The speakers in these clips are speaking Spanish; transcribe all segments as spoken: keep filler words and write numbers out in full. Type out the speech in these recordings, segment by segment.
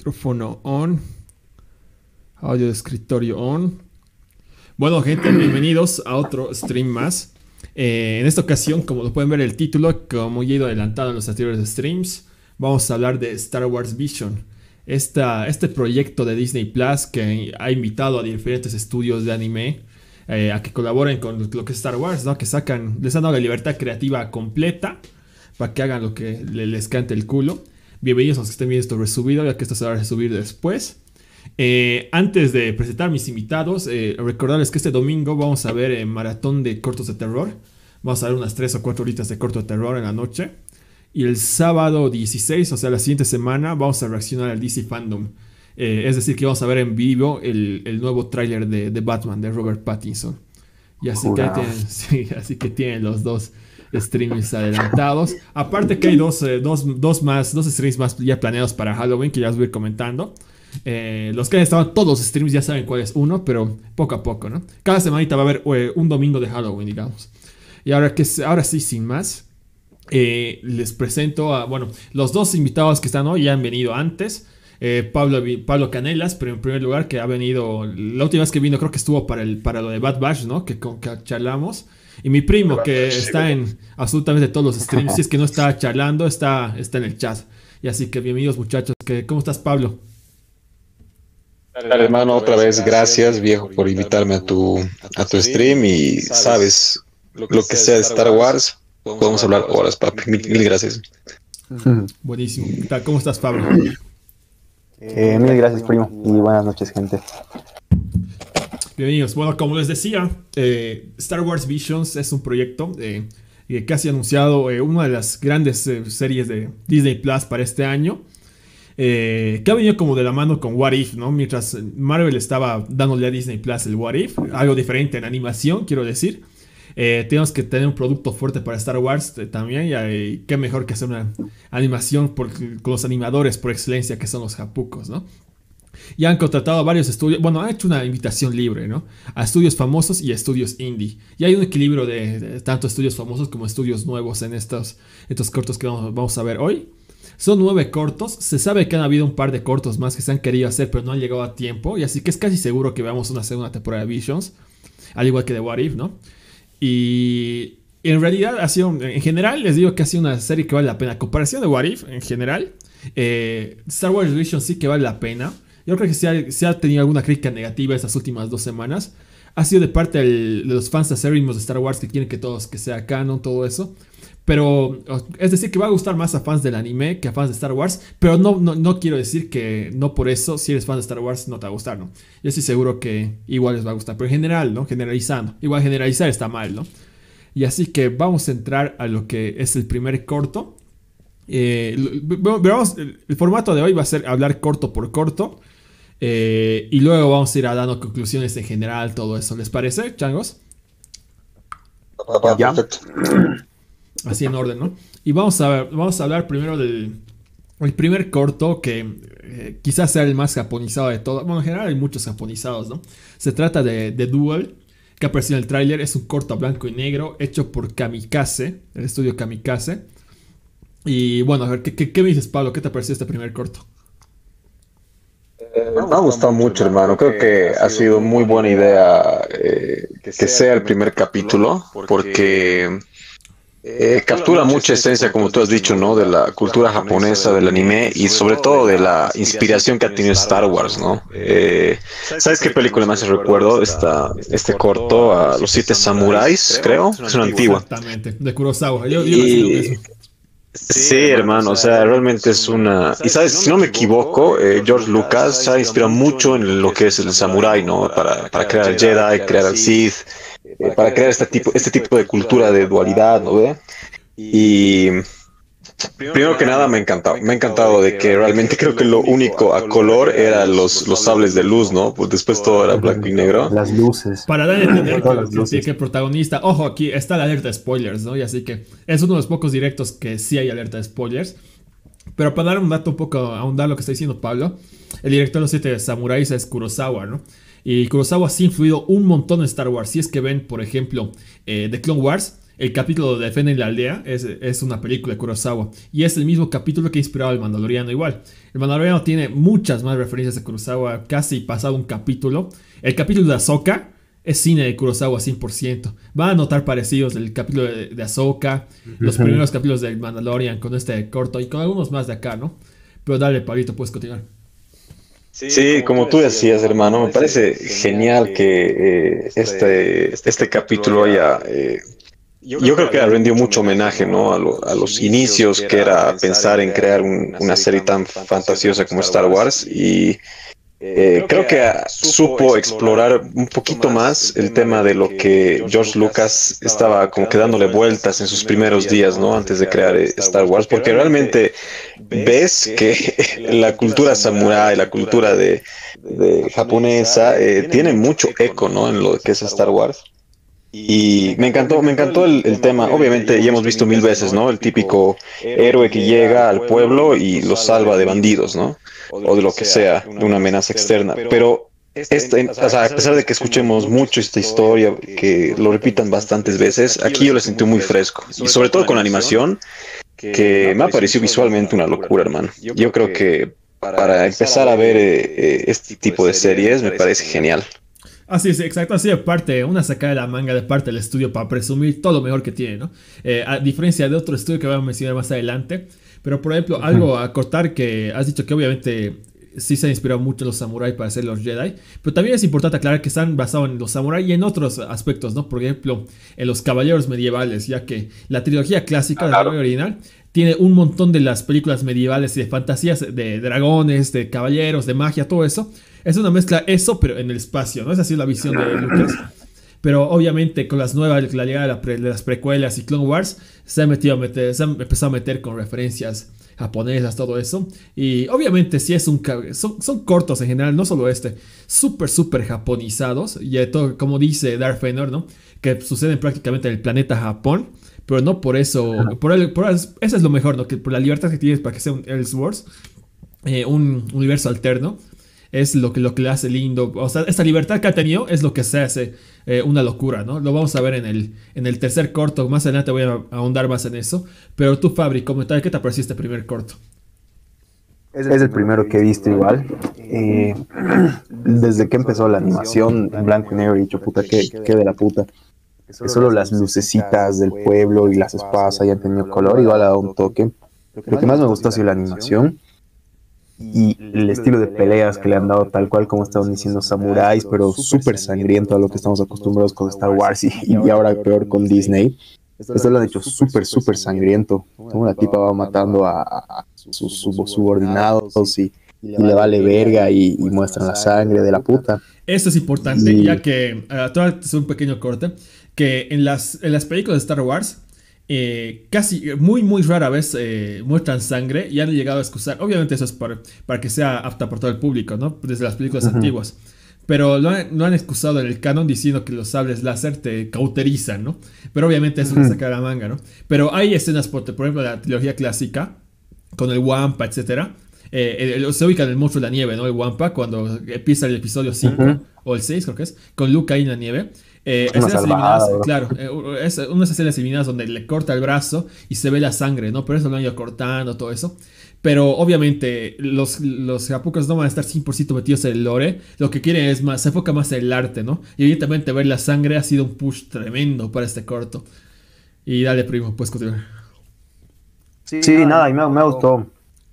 Micrófono on. Audio de escritorio on. Bueno, gente, bienvenidos a otro stream más. Eh, en esta ocasión, como lo pueden ver el título, como ya he ido adelantado en los anteriores streams, vamos a hablar de Star Wars Vision. Esta, este proyecto de Disney Plus que ha invitado a diferentes estudios de anime eh, a que colaboren con lo que es Star Wars, ¿no? Que sacan, les han dado la libertad creativa completa para que hagan lo que les cante el culo. Bienvenidos a los que estén viendo esto resubido, ya que esto se va a resubir después. Eh, antes de presentar mis invitados, eh, recordarles que este domingo vamos a ver eh, maratón de cortos de terror. Vamos a ver unas tres o cuatro horitas de corto de terror en la noche. Y el sábado dieciséis, o sea la siguiente semana, vamos a reaccionar al D C Fandom. Eh, es decir, que vamos a ver en vivo el, el nuevo tráiler de, de Batman, de Robert Pattinson. Y así que, tienen, sí, así que tienen los dos streams adelantados. Aparte que hay dos, eh, dos, dos más, dos streams más ya planeados para Halloween, que ya os voy a ir comentando. Eh, los que han estado en todos los streams ya saben cuál es uno, pero poco a poco, ¿no? Cada semanita va a haber eh, un domingo de Halloween, digamos. Y ahora, que, ahora sí, sin más, eh, les presento a, bueno, los dos invitados que están hoy ya han venido antes. Eh, Pablo, Pablo Canelas, pero en primer lugar, que ha venido, la última vez que vino creo que estuvo para, el, para lo de Bad Batch, ¿no? Que, con, que charlamos. Y mi primo, que está en absolutamente todos los streams, si es que no está charlando, está, está en el chat. Y así que bienvenidos, muchachos. Que, ¿cómo estás, Pablo? Dale, hermano, otra vez gracias, viejo, por invitarme a tu, a tu stream. Y sabes, lo que sea de Star Wars, podemos hablar horas, papi. Mil, mil gracias. Buenísimo. ¿Cómo estás, Pablo? Eh, mil gracias, primo, y buenas noches, gente. Bienvenidos. Bueno, como les decía, eh, Star Wars Visions es un proyecto eh, que casi ha anunciado eh, una de las grandes eh, series de Disney Plus para este año. Eh, que ha venido como de la mano con What If, ¿no? Mientras Marvel estaba dándole a Disney Plus el What If, algo diferente en animación, quiero decir. Eh, tenemos que tener un producto fuerte para Star Wars eh, también. Y eh, qué mejor que hacer una animación por, con los animadores por excelencia que son los japucos, ¿no? Y han contratado a varios estudios. Bueno, han hecho una invitación libre, ¿no? A estudios famosos y a estudios indie. Y hay un equilibrio de, de tanto estudios famosos como estudios nuevos en estos, estos cortos que vamos, vamos a ver hoy. Son nueve cortos. Se sabe que han habido un par de cortos más que se han querido hacer, pero no han llegado a tiempo. Y así que es casi seguro que veamos una segunda temporada de Visions. Al igual que de What If, ¿no? Y en realidad ha sido, en general, les digo que ha sido una serie que vale la pena. A comparación de What If, en general, eh, Star Wars Visions sí que vale la pena. Yo creo que si ha, si ha tenido alguna crítica negativa estas últimas dos semanas, ha sido de parte del, de los fans acérrimos de Star Wars que quieren que todos, que sea canon, todo eso. Pero, es decir, que va a gustar más a fans del anime que a fans de Star Wars. Pero no, no, no quiero decir que no por eso, si eres fan de Star Wars, no te va a gustar, ¿no? Yo estoy seguro que igual les va a gustar. Pero en general, ¿no? Generalizando. Igual generalizar está mal, ¿no? Y así que vamos a entrar a lo que es el primer corto. Eh, vamos, el formato de hoy va a ser hablar corto por corto. Eh, y luego vamos a ir a dando conclusiones en general, todo eso. ¿Les parece, changos? Ya. Así en orden, ¿no? Y vamos a ver, vamos a hablar primero del el primer corto que eh, quizás sea el más japonizado de todos. Bueno, en general hay muchos japonizados, ¿no? Se trata de The Duel, que apareció en el tráiler. Es un corto a blanco y negro hecho por Kamikaze, el estudio Kamikaze. Y bueno, a ver, ¿qué, qué, qué me dices, Pablo? ¿Qué te pareció este primer corto? Eh, me ha gustado mucho, hermano. Creo que ha sido muy buena idea eh, que sea el primer capítulo, porque eh, captura mucha esencia, como tú has dicho, ¿no? De la cultura japonesa, del anime y sobre todo de la inspiración que ha tenido Star Wars, ¿no? Eh, ¿Sabes qué película más recuerdo? Esta, este corto, a Los Siete Samuráis, creo. Es una antigua. Exactamente, de Kurosawa. Yo, yo y... Sí, hermano, o sea, realmente es una... Y sabes, si no me equivoco, eh, George Lucas se ha inspirado mucho en lo que es el samurái, ¿no? Para, para crear al Jedi, crear al Sith, eh, para crear este tipo, este tipo de cultura de dualidad, ¿no ve? Y primero que nada me ha encantado, me ha encantado de que realmente creo que lo único a color eran los, los sables de luz, ¿no? Pues después todo era blanco y negro. Las luces. Para dar a entender que, que, que el protagonista... Ojo, aquí está la alerta de spoilers, ¿no? Y así que es uno de los pocos directos que sí hay alerta de spoilers. Pero para dar un dato un poco, ahondar lo que está diciendo Pablo, el director de Los Siete Samuráis es Kurosawa, ¿no? Y Kurosawa sí ha influido un montón en Star Wars. Si es que ven, por ejemplo, eh, The Clone Wars... el capítulo de Defienden la Aldea es, es una película de Kurosawa. Y es el mismo capítulo que ha inspirado al Mandaloriano igual. El Mandaloriano tiene muchas más referencias a Kurosawa, casi pasado un capítulo. El capítulo de Ahsoka es cine de Kurosawa cien por ciento. Van a notar parecidos del capítulo de, de Ahsoka, los uh-huh. primeros capítulos del Mandalorian con este corto y con algunos más de acá, ¿no? Pero dale, Pablito, puedes continuar. Sí, sí, como tú decías, hermano, me parece genial que eh, este, este capítulo haya... Eh, yo creo que ha rendido mucho homenaje, ¿no? A, lo, a los inicios, que era pensar en crear un, una serie tan fantasiosa como Star Wars. Y eh, creo que supo explorar un poquito más el tema de lo que George Lucas estaba como que dándole vueltas en sus primeros días, ¿no? Antes de crear Star Wars, porque realmente ves que la cultura samurái, la cultura de, de japonesa, eh, tiene mucho eco, ¿no? En lo que es Star Wars. Y me encantó, me encantó el, el tema. Obviamente ya hemos visto mil veces, ¿no? El típico héroe que llega al pueblo y lo salva de bandidos, ¿no? O de lo que sea, de una amenaza externa. Pero este, o sea, a pesar de que escuchemos mucho esta historia, que lo repitan bastantes veces, aquí yo lo sentí muy fresco. Y sobre todo con la animación, que me ha parecido visualmente una locura, hermano. Yo creo que para empezar a ver eh, este tipo de series me parece genial. Así es, exacto, así de parte, una sacada de la manga de parte del estudio para presumir todo lo mejor que tiene, ¿no? Eh, a diferencia de otro estudio que vamos a mencionar más adelante. Pero por ejemplo, algo a cortar, que has dicho que obviamente sí se ha inspirado mucho en los samuráis para hacer los Jedi. Pero también es importante aclarar que están basados en los samuráis y en otros aspectos, ¿no? Por ejemplo, en los caballeros medievales, ya que la trilogía clásica de la original tiene un montón de las películas medievales y de fantasías de dragones, de caballeros, de magia, todo eso. Es una mezcla eso, pero en el espacio, ¿no? Es así la visión de Lucas. Pero obviamente con las nuevas, la llegada de, la pre, de las precuelas y Clone Wars, se ha metido a meter, se han empezado a meter con referencias japonesas, todo eso. Y obviamente sí es un, son, son cortos en general, no solo este, súper, súper japonizados. Y todo, como dice Darth Vader, ¿no? Que suceden prácticamente en el planeta Japón. Pero no por eso, por el, por, eso es lo mejor, ¿no? Que por la libertad que tienes para que sea un Elseworlds, eh, un universo alterno. Es lo que, lo que le hace lindo. O sea, esta libertad que ha tenido es lo que se hace eh, una locura, ¿no? Lo vamos a ver en el, en el tercer corto. Más adelante voy a ahondar más en eso. Pero tú, Fabri, comenta, ¿qué te pareció este primer corto? Es el primero que he visto igual. Eh, desde que empezó la animación en blanco y negro, he dicho, puta, que, que de la puta. Que solo las lucecitas del pueblo y las espadas hayan tenido color, igual ha dado un toque. Lo que más me gustó ha sido la animación. Y el estilo de peleas que le han dado, tal cual como estaban diciendo, samuráis, pero súper sangriento a lo que estamos acostumbrados con Star Wars y, y ahora peor con Disney. Esto lo han hecho súper, súper sangriento. Como la tipa va matando a, a sus, sus subordinados y, y le vale verga y, y muestran la sangre de la puta. Eso es importante, y... ya que, uh, te voy a hacer un pequeño corte, que en las, en las películas de Star Wars, Eh, casi muy muy rara vez eh, muestran sangre y han llegado a excusar. Obviamente eso es para, para que sea apta por todo el público, ¿no? Desde las películas uh-huh. antiguas. Pero lo han, lo han excusado en el canon diciendo que los sables láser te cauterizan, ¿no? Pero obviamente eso uh-huh. le saca la manga, ¿no? Pero hay escenas, por, por ejemplo, la trilogía clásica, con el Wampa, etcétera. Eh, el, se ubica en el monstruo de la nieve, ¿no? El Wampa, cuando empieza el episodio cinco uh-huh. o el seis, creo que es, con Luke ahí en la nieve. Eh, escenas eliminadas, claro, eh, es unas escenas eliminadas donde le corta el brazo y se ve la sangre, ¿no? Pero eso lo han ido cortando, todo eso. Pero obviamente los, los japoneses no van a estar cien por ciento metidos en el lore. Lo que quieren es más, se enfoca más en el arte, ¿no? Y evidentemente ver la sangre ha sido un push tremendo para este corto. Y dale, primo, puedes continuar. Sí, sí nada, y me, me gustó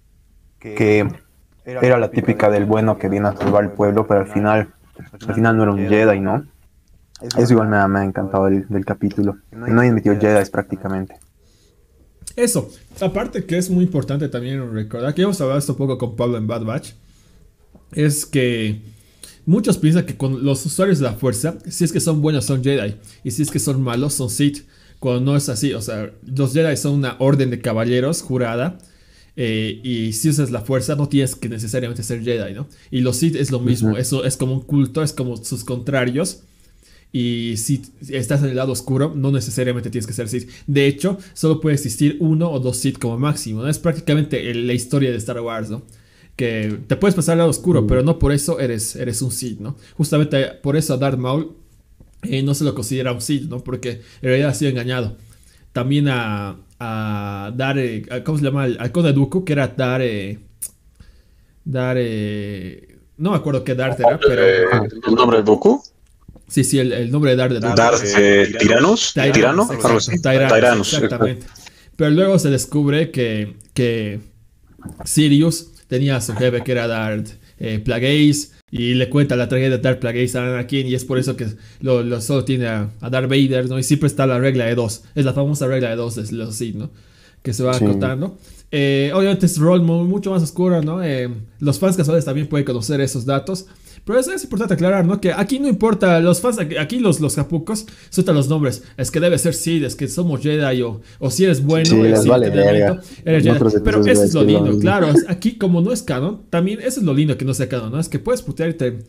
que era la típica del bueno que viene a salvar el pueblo, pero al final, al final no era un Jedi, ¿no? Eso igual me ha, me ha encantado del, del capítulo. No hay metido Jedi prácticamente. Eso, aparte que es muy importante también recordar, que hemos hablado esto un poco con Pablo en Bad Batch, es que muchos piensan que con los usuarios de la fuerza, si es que son buenos son Jedi, y si es que son malos son Sith, cuando no es así. O sea, los Jedi son una orden de caballeros jurada, eh, y si usas la fuerza no tienes que necesariamente ser Jedi, ¿no? Y los Sith es lo mismo, uh-huh. eso es como un culto, es como sus contrarios. Y si estás en el lado oscuro, no necesariamente tienes que ser Sith. De hecho, solo puede existir uno o dos Sith como máximo, ¿no? Es prácticamente el, la historia de Star Wars, ¿no? Que te puedes pasar al lado oscuro, mm. pero no por eso eres, eres un Sith, ¿no? Justamente por eso a Darth Maul eh, no se lo considera un Sith, ¿no? Porque en realidad ha sido engañado. también a, a dar, eh, a- ¿cómo se llama? Al, al Conde Dooku, que era dar, eh, dar, eh, no me acuerdo qué Darth era, pero Eh, ¿El nombre de Goku? sí, sí, el, el nombre de Darth de Dooku. Darth eh, Tiranos, Tyrannus, Tirano, exacto, algo así. Tyrannus, Tyrannus, exactamente. Pero luego se descubre que, que Sirius tenía a su jefe que era Darth eh, Plagueis y le cuenta la tragedia de Darth Plagueis a Anakin y es por eso que lo, lo solo tiene a, a Darth Vader, ¿no? Y siempre está la regla de dos, es la famosa regla de dos de los Sith, ¿no? Que se va Sí. acotando. Eh, obviamente es rol mu- mucho más oscuro, ¿no? Eh, los fans casuales también pueden conocer esos datos. Pero eso es importante aclarar, ¿no? Que aquí no importa, los fans, aquí aquí los, los japucos sueltan los nombres. Es que debe ser Sid, es que somos Jedi, o, o si eres bueno, Sí, eh, les si vale te elemento, verga. eres En Jedi. otros Pero episodios eso es lo voy a decir lo lindo, mismo. claro. Aquí como no es canon, también eso es lo lindo que no sea canon, ¿no? Es que puedes putearte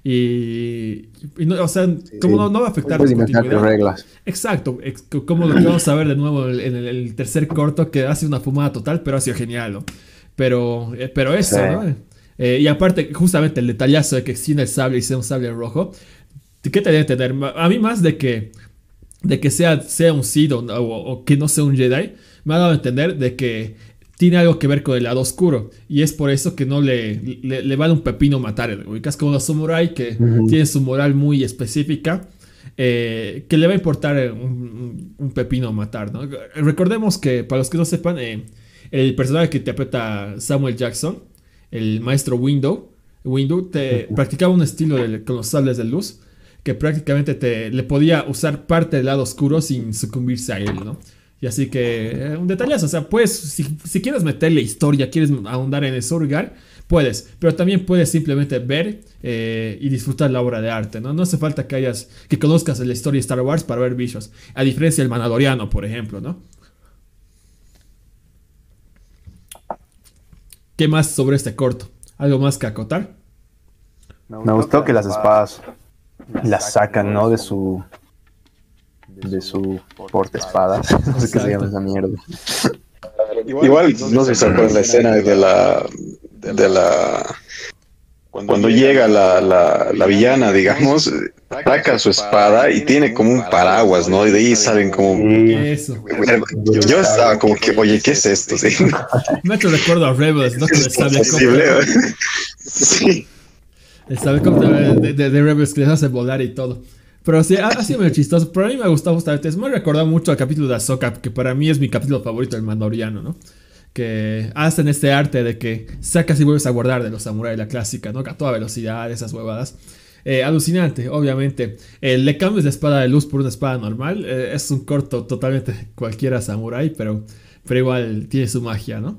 y, y no, o sea, como no, no va a afectar Puedes tu inventarte continuidad. reglas. Exacto, ex- como lo que vamos a ver de nuevo en el, en el tercer corto, que hace una fumada total, pero ha sido genial, ¿no? Pero, eh, pero eso, Sí. ¿no? Eh, y aparte, justamente el detallazo de que extienda el sable y sea un sable rojo, ¿qué te debe tener? A mí más de que, de que sea, sea un Sith o, o- o que no sea un Jedi, me ha dado a entender de que tiene algo que ver con el lado oscuro. Y es por eso que no le, le, le vale un pepino matar. Ubicas como los samurai que Ujú. tienen su moral muy específica. eh, que le va a importar eh, un, un- un pepino matar, ¿no? Recordemos que, para los que no sepan, eh, el personaje que interpreta Samuel Jackson, el maestro Window, Window te practicaba un estilo de- con los sables de luz que prácticamente te, le podía usar parte del lado oscuro sin sucumbirse a él, ¿no? Y así que, eh, un detallazo, o sea, pues, si, si quieres meterle historia, quieres ahondar en ese lugar, puedes, pero también puedes simplemente ver eh, y disfrutar la obra de arte, ¿no? No hace falta que hayas, que conozcas la historia de Star Wars para ver bichos, a diferencia del Mandaloriano, por ejemplo, ¿no? ¿Qué más sobre este corto? ¿Algo más que acotar? Me gustó que las espadas las sacan, ¿no? De su. De su portaespadas. No sé qué se llama esa mierda. Igual, no sé si se acuerdan la escena de la. de la. Cuando llega la, la, la villana, digamos, saca su espada y tiene como un paraguas, ¿no? Y de ahí salen como. Sí. Eso. Yo estaba como que, oye, ¿qué es esto? Sí. Me ha hecho recuerdo a Rebels, ¿no? Con el Es sable imposible. cóptero. Sí. El sable cóptero de, de, de Rebels que les hace volar y todo. Pero sí, ha, ha sido medio chistoso. Pero a mí me ha gustado justamente. Es me ha recordado mucho al capítulo de Ahsoka, que para mí es mi capítulo favorito del Mandaloriano, ¿no? Que hacen este arte de que sacas y vuelves a guardar de los samuráis, la clásica, ¿no? A toda velocidad, esas huevadas. Eh, alucinante, obviamente. Eh, le cambias la espada de luz por una espada normal. Eh, es un corto totalmente cualquiera samurái, pero, pero igual tiene su magia, ¿no?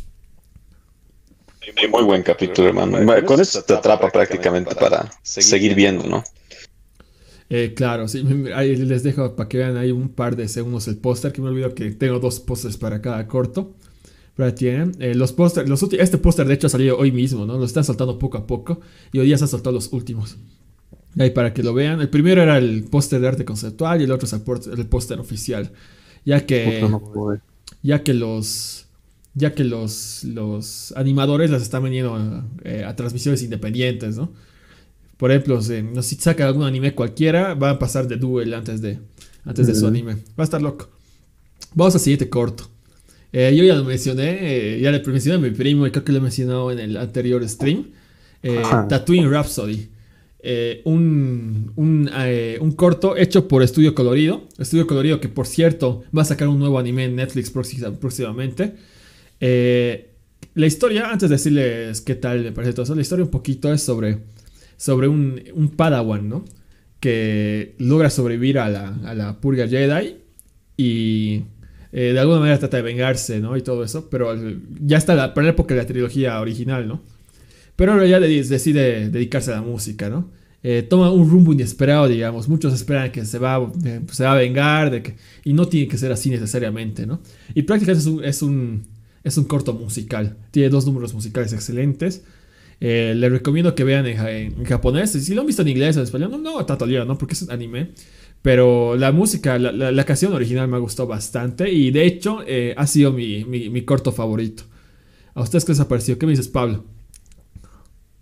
Muy buen capítulo, hermano. Con eso te atrapa prácticamente para seguir viendo, ¿no? Eh, claro, sí, ahí les dejo para que vean ahí un par de segundos el póster, que me olvido que tengo dos pósters para cada corto. Pero ahí tienen. Eh, los pósters, los ulti- este póster de hecho ha salido hoy mismo, ¿no? Lo están soltando poco a poco y hoy ya se han soltado los últimos. Ahí para que lo vean. El primero era el póster de arte conceptual y el otro es el póster el póster oficial. Ya que, Puta, no puedo ver. ya que los, ya que los, los animadores las están vendiendo eh, a transmisiones independientes, ¿no? Por ejemplo, si, no, si saca algún anime cualquiera, va a pasar de Duel antes de, antes de su Ujú. anime. Va a estar loco. Vamos al siguiente corto. Eh, yo ya lo mencioné, eh, ya le mencioné a mi primo y creo que lo he mencionado en el anterior stream. Eh, Ajá. Tatooine Rhapsody. Eh, un, un, eh, un corto hecho por Estudio Colorido. Estudio Colorido que por cierto va a sacar un nuevo anime en Netflix próxima- próximamente. Eh, la historia, antes de decirles qué tal me parece todo eso, la historia un poquito es sobre, sobre un, un Padawan, ¿no? Que logra sobrevivir a la, a la purga Jedi y eh, de alguna manera trata de vengarse, ¿no? Y todo eso, pero al- ya está la, para la época de la trilogía original, ¿no? Pero ahora ya de- decide dedicarse a la música, ¿no? Eh, toma un rumbo inesperado, digamos. Muchos esperan que se va, eh, se va a vengar, de que, y no tiene que ser así necesariamente, ¿no? Y prácticamente es un, es un, es un corto musical. Tiene dos números musicales excelentes. Eh, les recomiendo que vean en, ja- en japonés. Si lo han visto en inglés o en español, no, no tanto lío, ¿no? Porque es un anime. Pero la música, la, la, la canción original me gustó bastante. Y de hecho, eh, ha sido mi, mi, mi corto favorito. ¿A ustedes qué les ha parecido? ¿Qué me dices, Pablo?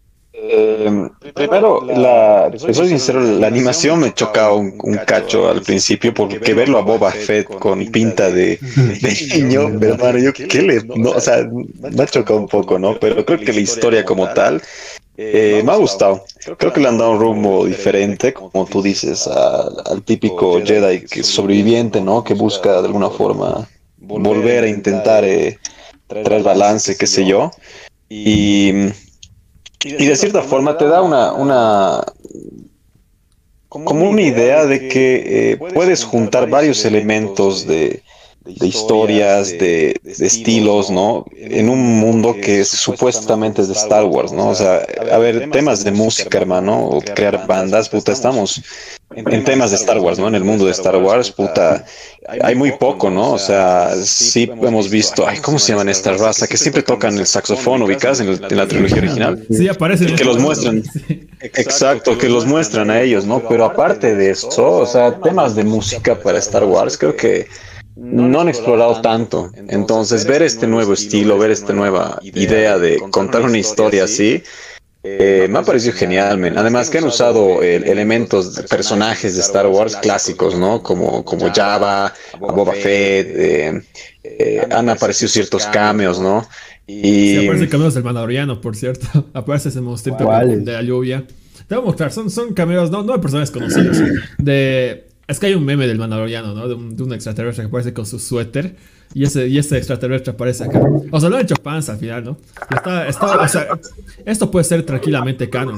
Eh, primero, la, te soy sincero, la animación me chocaba un, un cacho al principio porque verlo a Boba Fett con pinta de, de niño, pero hermano, yo qué le, no, o sea, me ha chocado un poco, ¿no? Pero creo que la historia como tal eh, me ha gustado. Creo que le han dado un rumbo diferente, como tú dices, a- al típico Jedi que es sobreviviente, ¿no? Que busca de alguna forma volver a intentar eh, traer balance, qué sé yo. Y y de cierta forma te da una, una, como una idea de que eh, puedes juntar varios elementos de, de historias, de, de estilos, ¿no? En un mundo que es- supuestamente es de Star Wars, ¿no? O sea, a ver, temas de música, hermano, o crear bandas, puta, estamos en temas de Star Wars, ¿no? En el mundo de Star Wars, puta, hay muy poco, ¿no? O sea, sí hemos visto, ay, ¿cómo se llaman esta raza? Que siempre tocan el saxofón, ubicás en, el- en la trilogía original. Sí, aparecen Que los muestran. Sí. Exacto, que los muestran a ellos, ¿no? Pero aparte de eso, o sea, temas de música para Star Wars, creo que no han explorado tanto. Entonces, ver este nuevo estilo, ver esta nueva idea de contar una historia así, eh, me ha parecido genial, men. Además que han usado eh, elementos, de personajes de Star Wars clásicos, ¿no? Como, como Jabba, a Boba Fett, eh, eh, han aparecido ciertos cameos, ¿no? Sí, Y aparecen cameos del Mandaloriano, por cierto. Aparece ese monstruito ¿Cuáles? de la lluvia. Te voy a mostrar, son, son cameos, no, no de personajes conocidos. De, es que hay un meme del Mandaloriano, ¿no? De un, de un extraterrestre que aparece con su suéter. Y ese, y ese extraterrestre aparece acá. O sea, lo han hecho panza al final, ¿no? Y está, está, o sea, esto puede ser tranquilamente canon.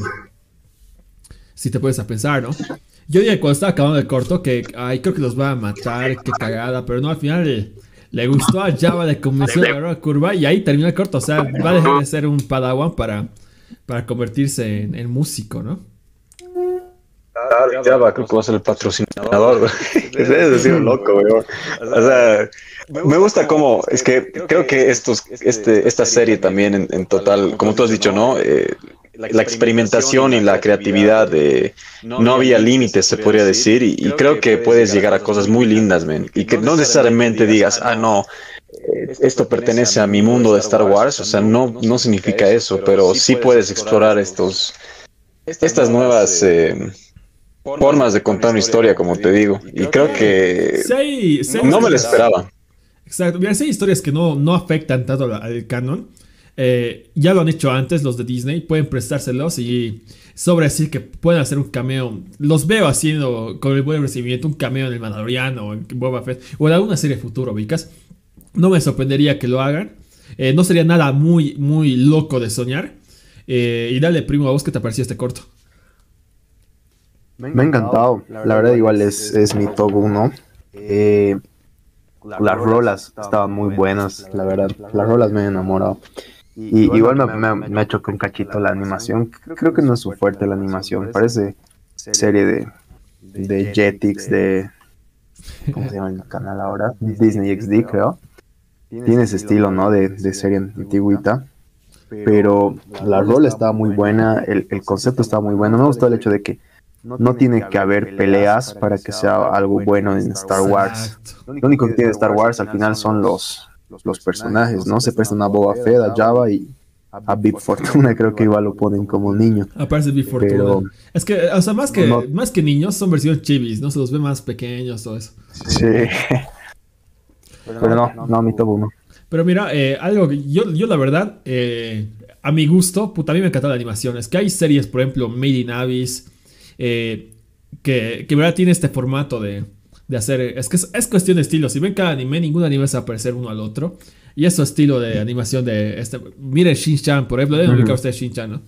Si te puedes a pensar, ¿no? Yo dije cuando estaba acabando el corto que, ay, creo que los va a matar, qué cagada. Pero no, al final le, le gustó a Java, le convenció de agarrar la curva y ahí terminó el corto. O sea, va a dejar de ser un padawan para, para convertirse en, en músico, ¿no? claro, Java creo que va a ser el patrocinador, güey. Ese es decir, loco, güey. O sea, me gusta cómo, es que creo que estos, este, esta serie también en, en total, como tú has dicho, ¿no? Eh, la experimentación y la creatividad, eh, no había límites, se podría decir, y, y creo que puedes llegar a cosas muy lindas, men. Y que no necesariamente digas, ah, no, eh, esto pertenece a mi mundo de Star Wars, o sea, no, no significa eso, pero sí puedes explorar estos, estas nuevas eh, formas de contar una historia, como te digo. Y creo que Si hay, si hay no me lo historias- esperaba. Exacto, mira, si hay historias que no, no afectan tanto al, al canon. Eh, ya lo han hecho antes los de Disney, pueden prestárselos y sobre decir que pueden hacer un cameo. Los veo haciendo con el buen recibimiento un cameo en el Mandaloriano o en Boba Fett o en alguna serie futura, ubicas. No me sorprendería que lo hagan. Eh, no sería nada muy, muy loco de soñar. Eh, y dale, primo, a vos, ¿qué te pareció este corto? Me ha encantado. La verdad, igual es, es mi top uno. Eh, las rolas estaban muy buenas, la verdad. Las rolas me han enamorado. Y igual me, me, me ha chocado un cachito la animación. Creo que no es su fuerte la animación. Parece serie de, de Jetix, de... ¿Cómo se llama el canal ahora? Disney X D, creo. Tiene ese estilo, ¿no? De, de serie antigüita. Pero la rola estaba muy buena, el, el concepto estaba muy bueno. Me gustó el hecho de que no tiene que haber peleas para que sea algo bueno en Star Wars. Exacto. Lo único que tiene Star Wars al final son los, los personajes, ¿no? Se prestan a Boba Fett, a Jabba y a Bib Fortuna, creo que igual lo ponen como niño. Aparece Big Fortuna. Pero- Es que, o sea, más que, No. más que niños, son versiones chivis, ¿no? Se los ve más pequeños, todo eso. Sí. Pero no, no, mi top uno. Pero mira, eh, algo que yo, yo la verdad, eh, a mi gusto, puta, a mí me encanta la animación. Es que hay series, por ejemplo, Made in Abyss, eh, que, que verdad tiene este formato de, de hacer. Es que es, es cuestión de estilo. Si ven cada anime, ningún anime se va a parecer uno al otro. Y es su estilo de animación de este. Miren Shin-Chan, por ejemplo, deben Ujú. ubicar ustedes Shin-Chan, ¿no?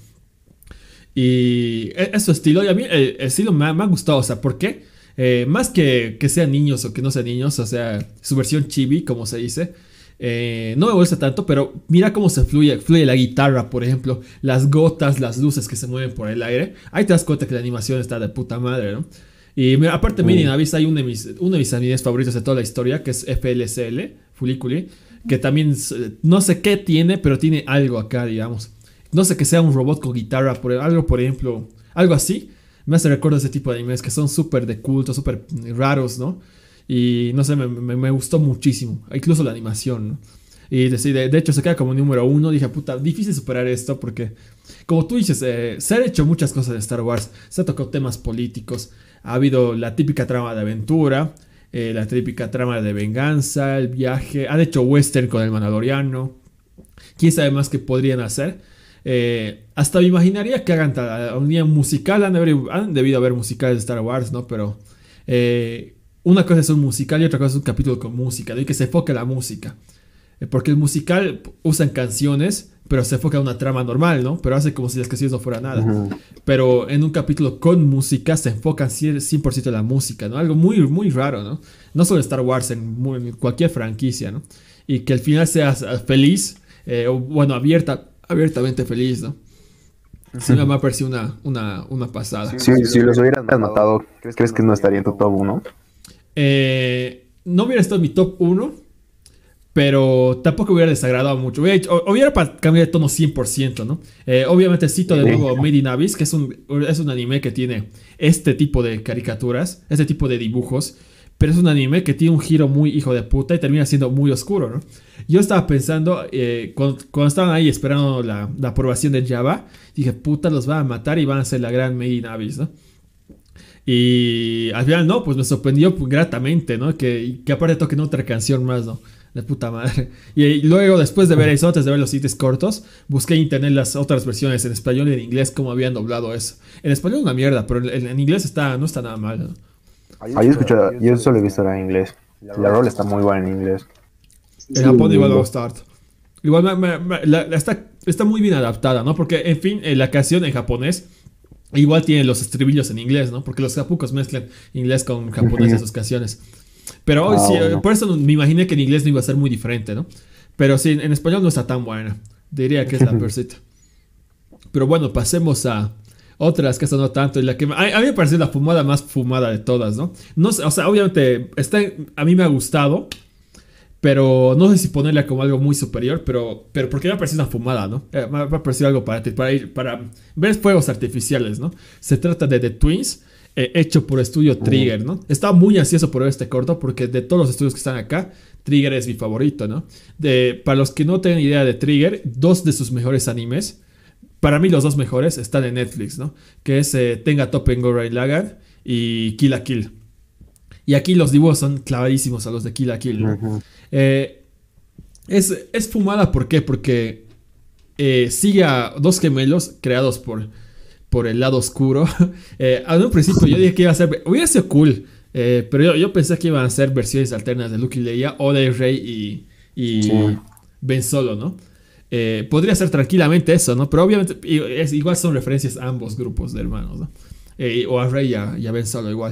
Y es, es su estilo. Y a mí el, el estilo me ha, me ha gustado. O sea, ¿por qué? Eh, más que que sean niños o que no sean niños, o sea, su versión chibi, como se dice. Eh, no me gusta tanto, pero mira cómo se fluye, fluye la guitarra, por ejemplo, las gotas, las luces que se mueven por el aire. Ahí te das cuenta que la animación está de puta madre, ¿no? Y mira, aparte, Made in Abyss, hay uno de mis, uno de mis animes favoritos de toda la historia, que es F L C L, Fuliculi, que también eh, no sé qué tiene, pero tiene algo acá, digamos. No sé que sea un robot con guitarra, por, algo, por ejemplo, algo así. Me hace recuerdo de ese tipo de animes que son súper de culto, súper raros, ¿no? Y no sé, me, me, me gustó muchísimo. Incluso la animación, ¿no? Y de, de, de hecho se queda como número uno. Dije, puta, difícil superar esto porque Como tú dices, eh, se han hecho muchas cosas de Star Wars. Se han tocado temas políticos. Ha habido la típica trama de aventura, eh, la típica trama de venganza, el viaje. Han hecho western con el Mandaloriano. ¿Quién sabe más que podrían hacer? Eh, hasta me imaginaría que hagan tal, un día musical. Han, de haber, han debido haber musicales de Star Wars, ¿no? Pero eh, una cosa es un musical y otra cosa es un capítulo con música, ¿no? Y que se enfoque en la música. Eh, porque el musical usan canciones, pero se enfoca en una trama normal, ¿no? Pero hace como si las canciones no fuera nada. Uh-huh. Pero en un capítulo con música se enfocan cien por ciento en la música, ¿no? Algo muy, muy raro, ¿no? No solo en Star Wars, en, en cualquier franquicia, ¿no? Y que al final seas feliz, eh, o bueno, abierta, abiertamente feliz, ¿no? Sí, uh-huh. Me ha parecido una, una, una pasada. Sí, si, si los hubieras matado, ¿crees que no estaría en tu top uno? Eh, no hubiera estado en mi top uno, pero tampoco hubiera desagradado mucho. Hubiera, hecho, hubiera para cambiar de tono cien por ciento, ¿no? Eh, obviamente cito de nuevo Made in Abyss, que es un, es un anime que tiene este tipo de caricaturas, este tipo de dibujos, pero es un anime que tiene un giro muy hijo de puta y termina siendo muy oscuro, ¿no? Yo estaba pensando, eh, cuando, cuando estaban ahí esperando la, la aprobación de Java, dije, puta, los van a matar y van a hacer la gran Made in Abyss, ¿no? Y al final no, pues me sorprendió gratamente, ¿no? Que, que aparte toquen otra canción más, ¿no? De puta madre. Y, y luego, después de ver eso, antes de ver los sitios cortos, busqué en internet las otras versiones en español y en inglés, cómo habían doblado eso. En español una mierda, pero en, en inglés está, no está nada mal, ¿no? Ah, yo, escucho, yo solo he visto la en inglés. La rol está muy buena en inglés. En Japón igual va a estar. Igual me, me, me, la, la está, está muy bien adaptada, ¿no? Porque, en fin, la canción en japonés igual tiene los estribillos en inglés, ¿no? Porque los japucos mezclan inglés con japonés en sus canciones. Pero hoy oh, sí, no. Por eso me imaginé que en inglés no iba a ser muy diferente, ¿no? Pero sí, en español no está tan buena. Diría que es la peorcita. Pero bueno, pasemos a otras que son no tanto. Y la que a, a mí me parece la fumada más fumada de todas, ¿no? No sé, o sea, obviamente está, a mí me ha gustado, pero no sé si ponerla como algo muy superior, pero, pero porque me ha parecido una fumada, ¿no? Eh, me ha parecido algo para, para, ir, para ver fuegos artificiales, ¿no? Se trata de The Twins, eh, hecho por estudio Trigger, ¿no? Estaba muy ansioso por ver este corto porque de todos los estudios que están acá, Trigger es mi favorito, ¿no? De, para los que no tengan idea de Trigger, dos de sus mejores animes, para mí los dos mejores, están en Netflix, ¿no? Que es eh, Tenga Toppa Gurren Lagann y Kill la Kill. Y aquí los dibujos son clavadísimos a los de Kill la Kill, ¿no? Uh-huh. eh, es, es fumada, ¿por qué? Porque eh, sigue a dos gemelos creados por, por el lado oscuro. eh, a un principio yo dije que iba a ser... Hubiera sido cool, eh, pero yo, yo pensé que iban a ser versiones alternas de Luke y Leia o de Rey y, y sí. Ben Solo, ¿no? Eh, podría ser tranquilamente eso, ¿no? Pero obviamente es, igual son referencias a ambos grupos de hermanos, ¿no? Eh, o a Rey y a, y a Ben Solo igual.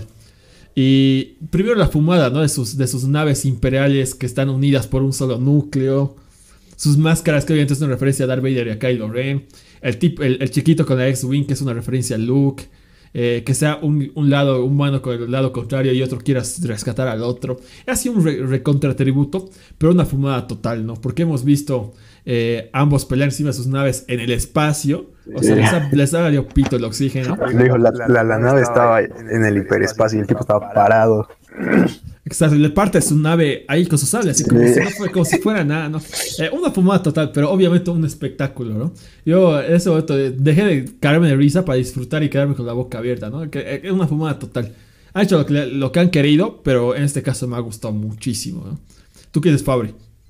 Y primero la fumada, ¿no? De sus, de sus naves imperiales que están unidas por un solo núcleo. Sus máscaras que obviamente es una referencia a Darth Vader y a Kylo Ren. El, tip, el, el chiquito con la X-Wing que es una referencia a Luke. Eh, que sea un, un lado humano con el lado contrario y otro quiera rescatar al otro. Es así un re, recontratributo, pero una fumada total, ¿no? Porque hemos visto eh, ambos pelear encima de sus naves en el espacio. O sea, les ha, les ha valido pito el oxígeno. Dijo, la, la, la nave estaba en el hiperespacio y el tipo estaba parado. Exacto, y le parte su nave ahí con sus sables, así como, sí. si, no fue, como si fuera nada, ¿no? Eh, una fumada total, pero obviamente un espectáculo, ¿no? Yo en ese momento dejé de caerme de risa para disfrutar y quedarme con la boca abierta, ¿no? Que es una fumada total. Han hecho lo que, lo que han querido, pero en este caso me ha gustado muchísimo, ¿no? ¿Tú qué dices, Fabri?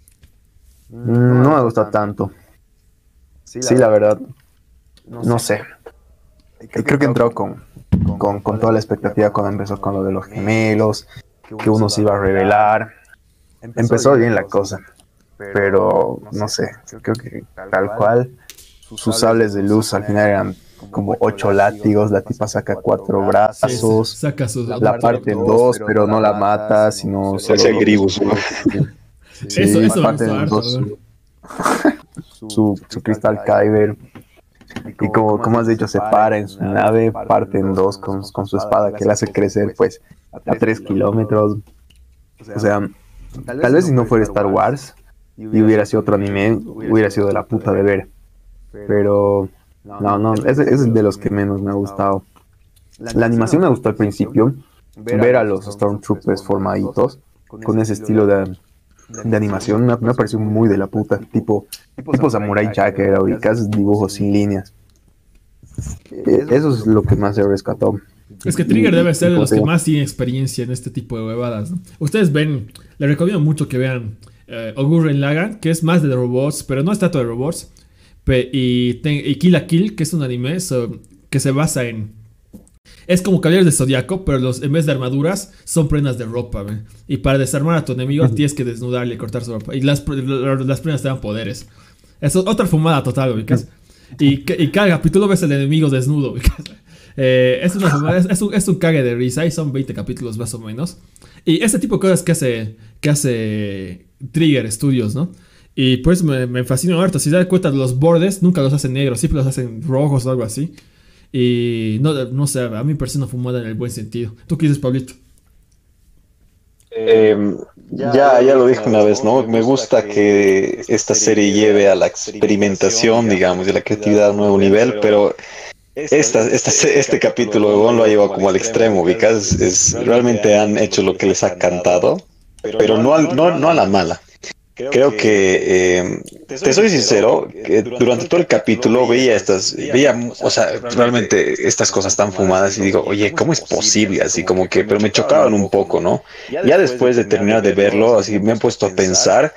No me ha gustado tanto. Sí, la, sí, la verdad. No, no sé. sé. Creo que entró con, con, con toda la expectativa cuando empezó con lo de los gemelos, que uno se iba a revelar. Empezó bien la cosa, pero no sé, creo que tal cual sus sables de luz al final eran como ocho látigos, la tipa saca cuatro brazos, sí, saca sus, la parte en dos, pero no la mata, sino se hace gribus. Sí, eso, eso parte en dos su, su, su cristal Kyber. Y como, como has dicho, se para en su nave, parte en dos con, con su espada que le hace crecer pues a tres kilómetros. O sea, tal vez si no fuera Star Wars y hubiera sido otro anime, hubiera sido de la puta de ver. Pero no, no, ese, ese es de los que menos me ha gustado. La animación me gustó al principio, ver a los Stormtroopers formaditos con ese estilo de, de animación me, me ha parecido muy de la puta, tipo, tipo Samurai Jack, era ubicas dibujos sin líneas. Eh, Eso es lo que más se rescató. Es que Trigger Y- debe y- ser y de los como te que digo, más tienen experiencia en este tipo de huevadas, ¿no? Ustedes ven, les recomiendo mucho que vean eh, Gurren Lagann, que es más de robots, pero no es tanto de robots. Pe- y, te- y Kill la Kill, que es un anime so- que se basa en... Es como Caballeros de Zodiaco, pero los, en vez de armaduras son prendas de ropa, ¿ve? Y para desarmar a tu enemigo tienes que desnudarle y cortar su ropa. Y las, pre- las prendas te dan poderes. Eso es otra fumada total, ubicas. Y, ca- y cada capítulo ves el enemigo desnudo, ubicas. Eh, es, una fumada, es, es un, es un cague de risa y son veinte capítulos más o menos. Y ese tipo de cosas que hace, que hace Trigger Studios, ¿no? Y pues me, me fascina harto. Si te das cuenta, los bordes nunca los hacen negros, siempre los hacen rojos o algo así. Y no, no sé, a mí me parece una fumada en el buen sentido. ¿Tú qué dices, Pablito? Eh, ya, ya lo dije una vez, ¿no? Me gusta que esta serie lleve a la experimentación, digamos, y a la creatividad a un nuevo nivel, pero esta, esta, este capítulo weón, lo ha llevado como al extremo, ubicas, es, realmente han hecho lo que les ha cantado, pero no, al- no, no a la mala. Creo que, eh, te soy sincero, que durante todo el capítulo veía estas, veía, o sea, realmente estas cosas tan fumadas y digo, oye, ¿cómo es posible? Así como que, pero me chocaban un poco, ¿no? Ya después de terminar de verlo, así me he puesto a pensar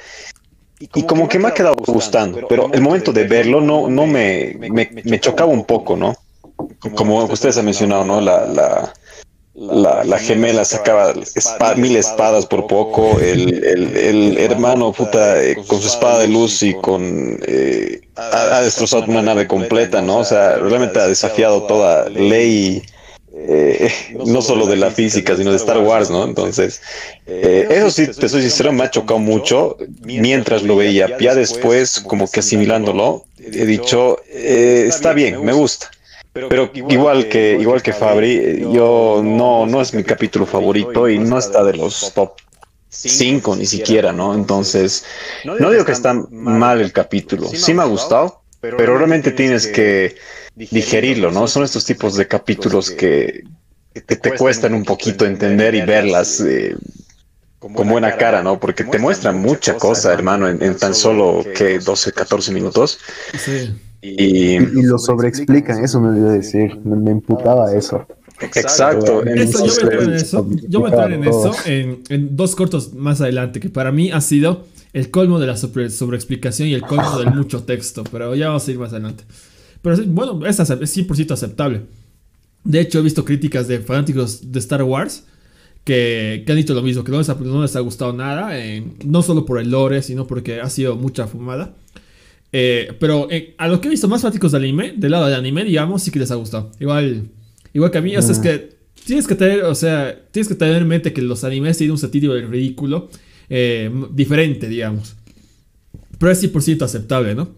y como que me ha quedado gustando, pero el momento de verlo no, no me, me, me chocaba un poco, ¿no? Como ustedes han mencionado, ¿no? La, la, la, la gemela sacaba espa- mil espadas por poco, el, el, el hermano puta eh, con su espada de luz y con eh, ha, ha destrozado una nave completa, ¿no? O sea, realmente ha desafiado toda ley, eh, no solo de la física, sino de Star Wars, ¿no? Entonces, eh, eso sí, te soy sincero, me ha chocado mucho mientras lo veía. Ya después, como que asimilándolo, he dicho, eh, está bien, me gusta. Pero igual que, igual que Fabri, eh, yo no, no es mi capítulo favorito y no está de los top cinco ni siquiera, ¿no? Entonces, no digo que está mal el capítulo, sí me ha gustado, pero realmente tienes que digerirlo, ¿no? Son estos tipos de capítulos que, que te cuestan un poquito entender y verlas eh, con buena cara, ¿no? Porque te muestran mucha cosa, hermano, en, en tan solo que doce, catorce minutos. Sí. Y Y, y lo sobreexplican, eso me olvidé decir. Me, me emputaba eso. exacto, Eso, yo voy a entrar en entonces, eso. Yo voy a entrar en eso en, en dos cortos más adelante, que para mí ha sido el colmo de la sobre, sobreexplicación y el colmo del mucho texto. Pero ya vamos a ir más adelante. Pero sí, bueno, es, acep- es cien por ciento aceptable. De hecho, he visto críticas de fanáticos de Star Wars que, que han dicho lo mismo, que no les ha, no les ha gustado nada, eh, no solo por el lore, sino porque ha sido mucha fumada. Eh, pero eh, a lo que he visto más fanáticos del anime, del lado del anime, digamos, sí que les ha gustado. Igual, igual que a mí, o sea, es que tienes que tener, o sea, tienes que tener en mente que los animes tienen un sentido del ridículo eh, diferente, digamos. Pero es cien por ciento aceptable, ¿no?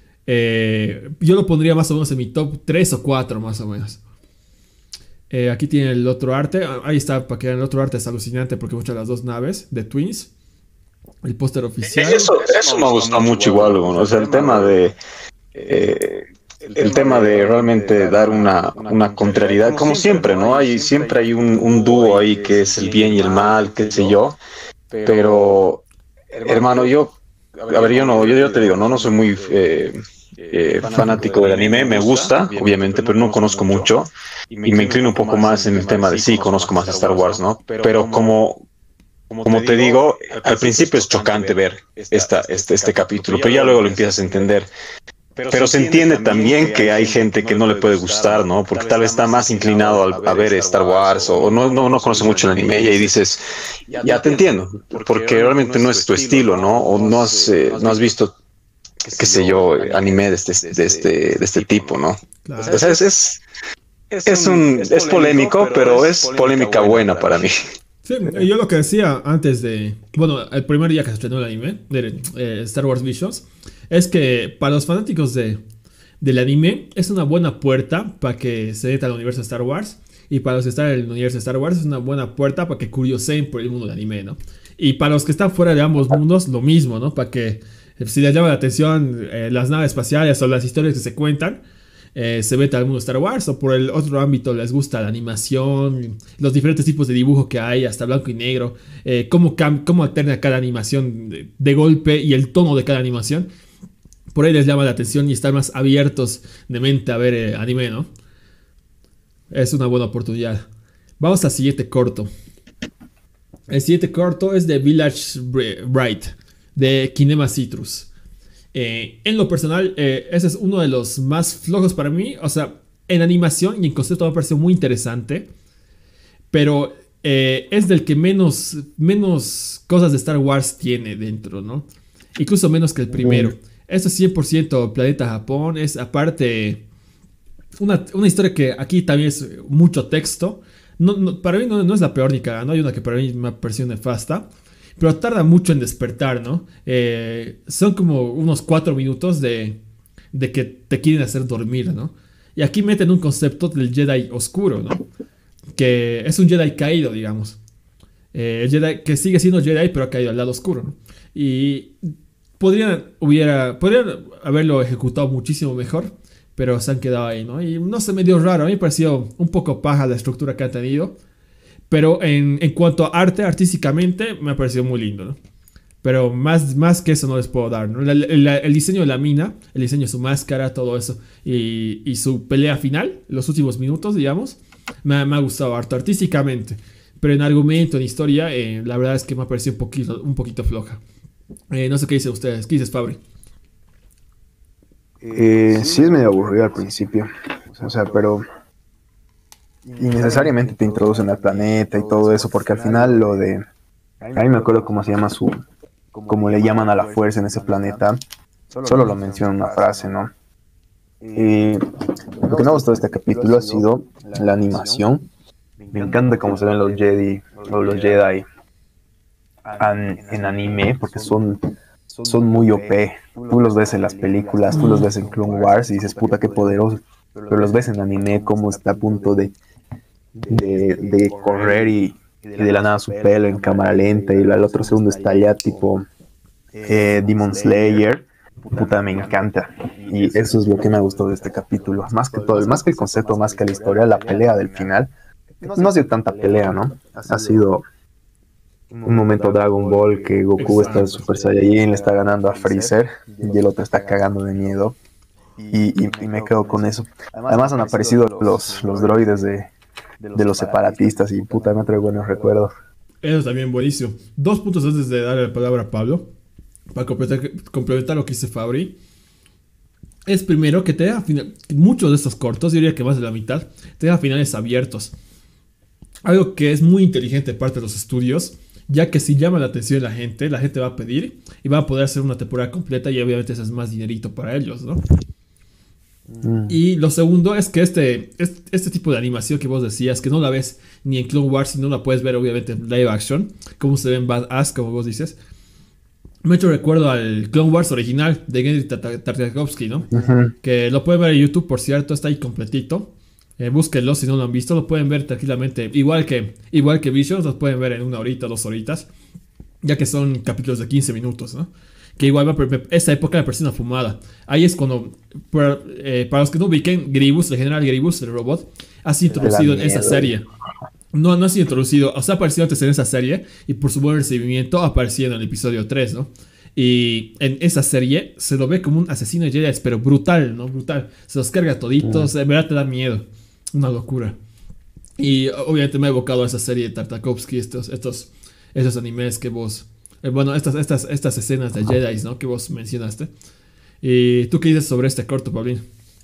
Eh, yo lo pondría más o menos en mi top tres o cuatro, más o menos. Eh, aquí tiene el otro arte. Ahí está, para que vean el otro arte. Es alucinante porque muestran las dos naves de Twins. El póster oficial. eso, eso me gusta mucho igual, bueno, o sea, el tema de eh, el tema de realmente dar una, una contrariedad, como siempre, ¿no? Hay, siempre hay un, un dúo ahí que es el bien y el mal, qué sé yo, pero hermano, yo, a ver, yo no, yo, yo te digo, no, no soy muy eh, eh, fanático del anime, me gusta, obviamente, pero no conozco mucho y me inclino un poco más en el tema de sí, conozco más Star Wars, ¿no? Pero como como te digo, al principio es chocante ver esta, este, este capítulo, pero ya luego lo empiezas a entender. Pero se entiende también que hay gente que no le puede gustar, ¿no? Porque tal vez está más inclinado al- a ver Star Wars o no, no, no conoce mucho el anime y ahí dices, ya te entiendo, porque realmente no es tu estilo, ¿no? O no has, eh, no has visto, qué sé yo, anime de este, de este, de este tipo, ¿no? Claro. O sea, es, es, es, un, es polémico, pero es polémica buena para mí. Sí, yo lo que decía antes de... Bueno, el primer día que se estrenó el anime, de eh, Star Wars Visions, es que para los fanáticos de, del anime es una buena puerta para que se metan al universo de Star Wars. Y para los que están en el universo de Star Wars es una buena puerta para que curioseen por el mundo del anime, ¿no? Y para los que están fuera de ambos mundos, lo mismo, ¿no? Para que si les llama la atención eh, las naves espaciales o las historias que se cuentan, Eh, se mete al mundo de Star Wars, o por el otro ámbito les gusta la animación, los diferentes tipos de dibujo que hay, hasta blanco y negro, eh, cómo, cam- cómo alterna cada animación de, de golpe y el tono de cada animación, por ahí les llama la atención y están más abiertos de mente a ver eh, anime, ¿no? Es una buena oportunidad. Vamos al siguiente corto. El siguiente corto es de Village Bright, de Kinema Citrus. Eh, en lo personal, eh, ese es uno de los más flojos para mí. O sea, en animación y en concepto me parece muy interesante. Pero eh, es del que menos, menos cosas de Star Wars tiene dentro, ¿no? Incluso menos que el primero. Esto es cien por ciento Planeta Japón. Es aparte una, una historia que aquí también es mucho texto. No, no, para mí no, no es la peor ni cagada, ¿no? Hay una que para mí me pareció nefasta. Pero tarda mucho en despertar, ¿no? Eh, son como unos cuatro minutos de, de que te quieren hacer dormir, ¿no? Y aquí meten un concepto del Jedi oscuro, ¿no? Que es un Jedi caído, digamos. Eh, el Jedi que sigue siendo Jedi, pero ha caído al lado oscuro, ¿no? Y podrían, hubiera, podrían haberlo ejecutado muchísimo mejor, pero se han quedado ahí, ¿no? Y no se me dio raro, a mí me pareció un poco paja la estructura que han tenido. Pero en, en cuanto a arte, artísticamente, me ha parecido muy lindo, ¿no? Pero más, más que eso no les puedo dar, ¿no? La, la, el diseño de la mina, el diseño de su máscara, todo eso, y, y su pelea final, los últimos minutos, digamos, me, me ha gustado harto artísticamente. Pero en argumento, en historia, eh, la verdad es que me ha parecido un poquito, un poquito floja. Eh, no sé qué dicen ustedes. ¿Qué dices, Fabri? Eh, sí es medio aburrido al principio. O sea, pero... innecesariamente te introducen al planeta y todo eso, porque al final lo de... A mí me acuerdo cómo se llama su... cómo le llaman a la fuerza en ese planeta. Solo lo menciona una frase, ¿no? Y lo que me ha gustado de este capítulo ha sido la animación. Me encanta cómo se ven los Jedi, o los Jedi an, en anime, porque son, son muy O P. Tú los ves en las películas, tú los ves en Clone Wars y dices, puta, qué poderoso. Pero los ves en anime, cómo está a punto de... De, de correr y, y de la nada su pelo en cámara lenta y al otro segundo está ya tipo eh, Demon Slayer. Puta, me encanta. Y eso es lo que me gustó de este capítulo. Más que todo, más que el concepto, más que la historia, la pelea del final. No ha sido tanta pelea, ¿no? Ha sido un momento Dragon Ball que Goku está en Super Saiyajin, le está ganando a Freezer y el otro está cagando de miedo. Y, y, y me quedo con eso. Además han aparecido los, los droides de de los separatistas y puta me trae buenos recuerdos. Eso es también buenísimo. Dos puntos antes de darle la palabra a Pablo, para complementar, complementar lo que dice Fabri. Es primero que te da final, muchos de estos cortos, yo diría que más de la mitad, te da finales abiertos. Algo que es muy inteligente de parte de los estudios, ya que si llama la atención de la gente, la gente va a pedir y va a poder hacer una temporada completa y obviamente eso es más dinerito para ellos, ¿no? Mm. Y lo segundo es que este, este, este tipo de animación que vos decías, que no la ves ni en Clone Wars, y no la puedes ver obviamente en live action, como se ve en Badass, como vos dices, me ha hecho recuerdo al Clone Wars original de Genndy Tartakovsky, ¿no? Uh-huh. Que lo pueden ver en YouTube, por cierto, está ahí completito. Eh, búsquenlo si no lo han visto, lo pueden ver tranquilamente, igual que, igual que Visions, los pueden ver en una horita, dos horitas, ya que son capítulos de quince minutos, ¿no? Que igual esa época me pareció una fumada. Ahí es cuando, para, eh, para los que no ubiquen, Grievous, el general Grievous, el robot, ha sido introducido en esa serie. No, no ha sido introducido, o sea, ha aparecido antes en esa serie y por su buen recibimiento ha aparecido en el episodio tres, ¿no? Y en esa serie se lo ve como un asesino de Jedi, pero brutal, ¿no? Brutal. Se los carga toditos, en verdad te da miedo. Una locura. Y obviamente me ha evocado a esa serie de Tartakovsky, estos, estos, estos animes que vos... Bueno, estas, estas, estas escenas de Jedi, ¿no? Que vos mencionaste. ¿Y tú qué dices sobre este corto, Pablín?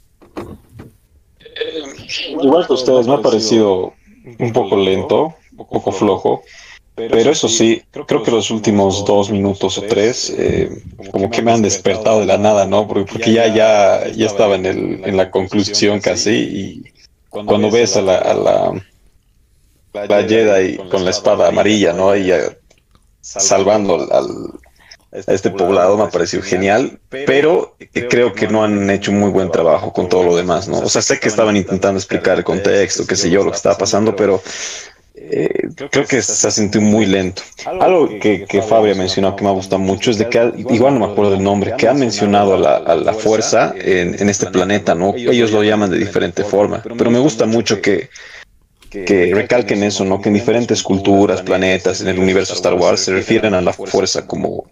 Eh, igual que ustedes, me ha parecido un poco lento, un poco flojo. Pero eso sí, creo que los últimos dos minutos o tres, eh, como que me han despertado de la nada, ¿no? Porque, porque ya, ya, ya estaba en, el, en la conclusión casi. Y cuando ves a la, a la, la Jedi con la espada amarilla, ¿no? Y ya salvando al, a este poblado me ha parecido genial, pero creo que no han hecho un muy buen trabajo con todo lo demás, ¿no? O sea, sé que estaban intentando explicar el contexto, qué sé yo, lo que estaba pasando, pero eh, creo que se ha sentido muy lento. Algo que, que Fabio ha mencionado que me ha gustado mucho es de que, igual no me acuerdo del nombre, que han mencionado a la, a la fuerza en, en este planeta, ¿no? Ellos lo llaman de diferente forma, pero me gusta mucho que que recalquen eso, ¿no? Que en diferentes culturas, planetas, en el universo Star Wars se refieren a la fuerza como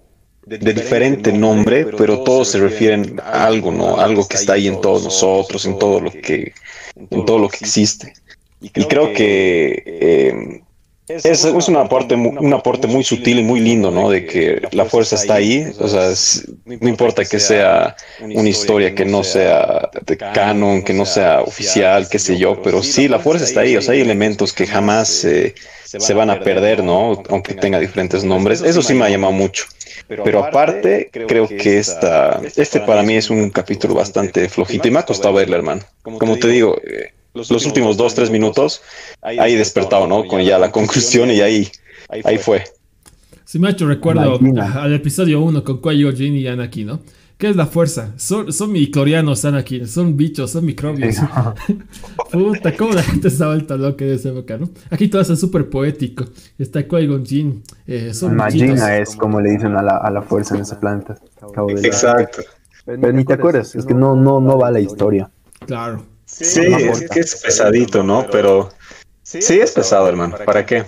de diferente nombre, pero todos se refieren a algo, ¿no? Algo que está ahí en todos nosotros, en todo lo que, en todo lo que existe. Y creo que eh, es, es una aporte, un aporte muy sutil y muy lindo, ¿no? De que la fuerza está ahí, o sea, es, no importa que sea una historia que no sea de canon, que no sea oficial, qué sé yo, pero sí, la fuerza está ahí, o sea, hay elementos que jamás eh, se van a perder, ¿no? Aunque tenga diferentes nombres, eso sí me ha llamado mucho. Pero aparte, creo que esta, este para mí es un capítulo bastante flojito y me ha costado verlo, hermano. Como te digo, eh, los últimos dos, tres minutos, ahí despertado, ¿no? Con ya la conclusión y ahí, ahí fue. Sí me ha hecho recuerdo al episodio uno con Qui-Gon Jinn y Anakin, ¿no? ¿Qué es la fuerza? Son, son miclorianos, Anakin, son bichos, son microbios. Puta, cómo la gente se ha vuelto loca de esa época, ¿no? Aquí todo es súper poético. Está Qui-Gon Jinn, eh, son Magina es como le dicen a la, a la fuerza en ese planeta. Exacto. Pero ni te acuerdas, es que no, no, no va la historia. Claro. Sí, es que es pesadito, ¿no? Pero sí es pesado, hermano. ¿Para qué?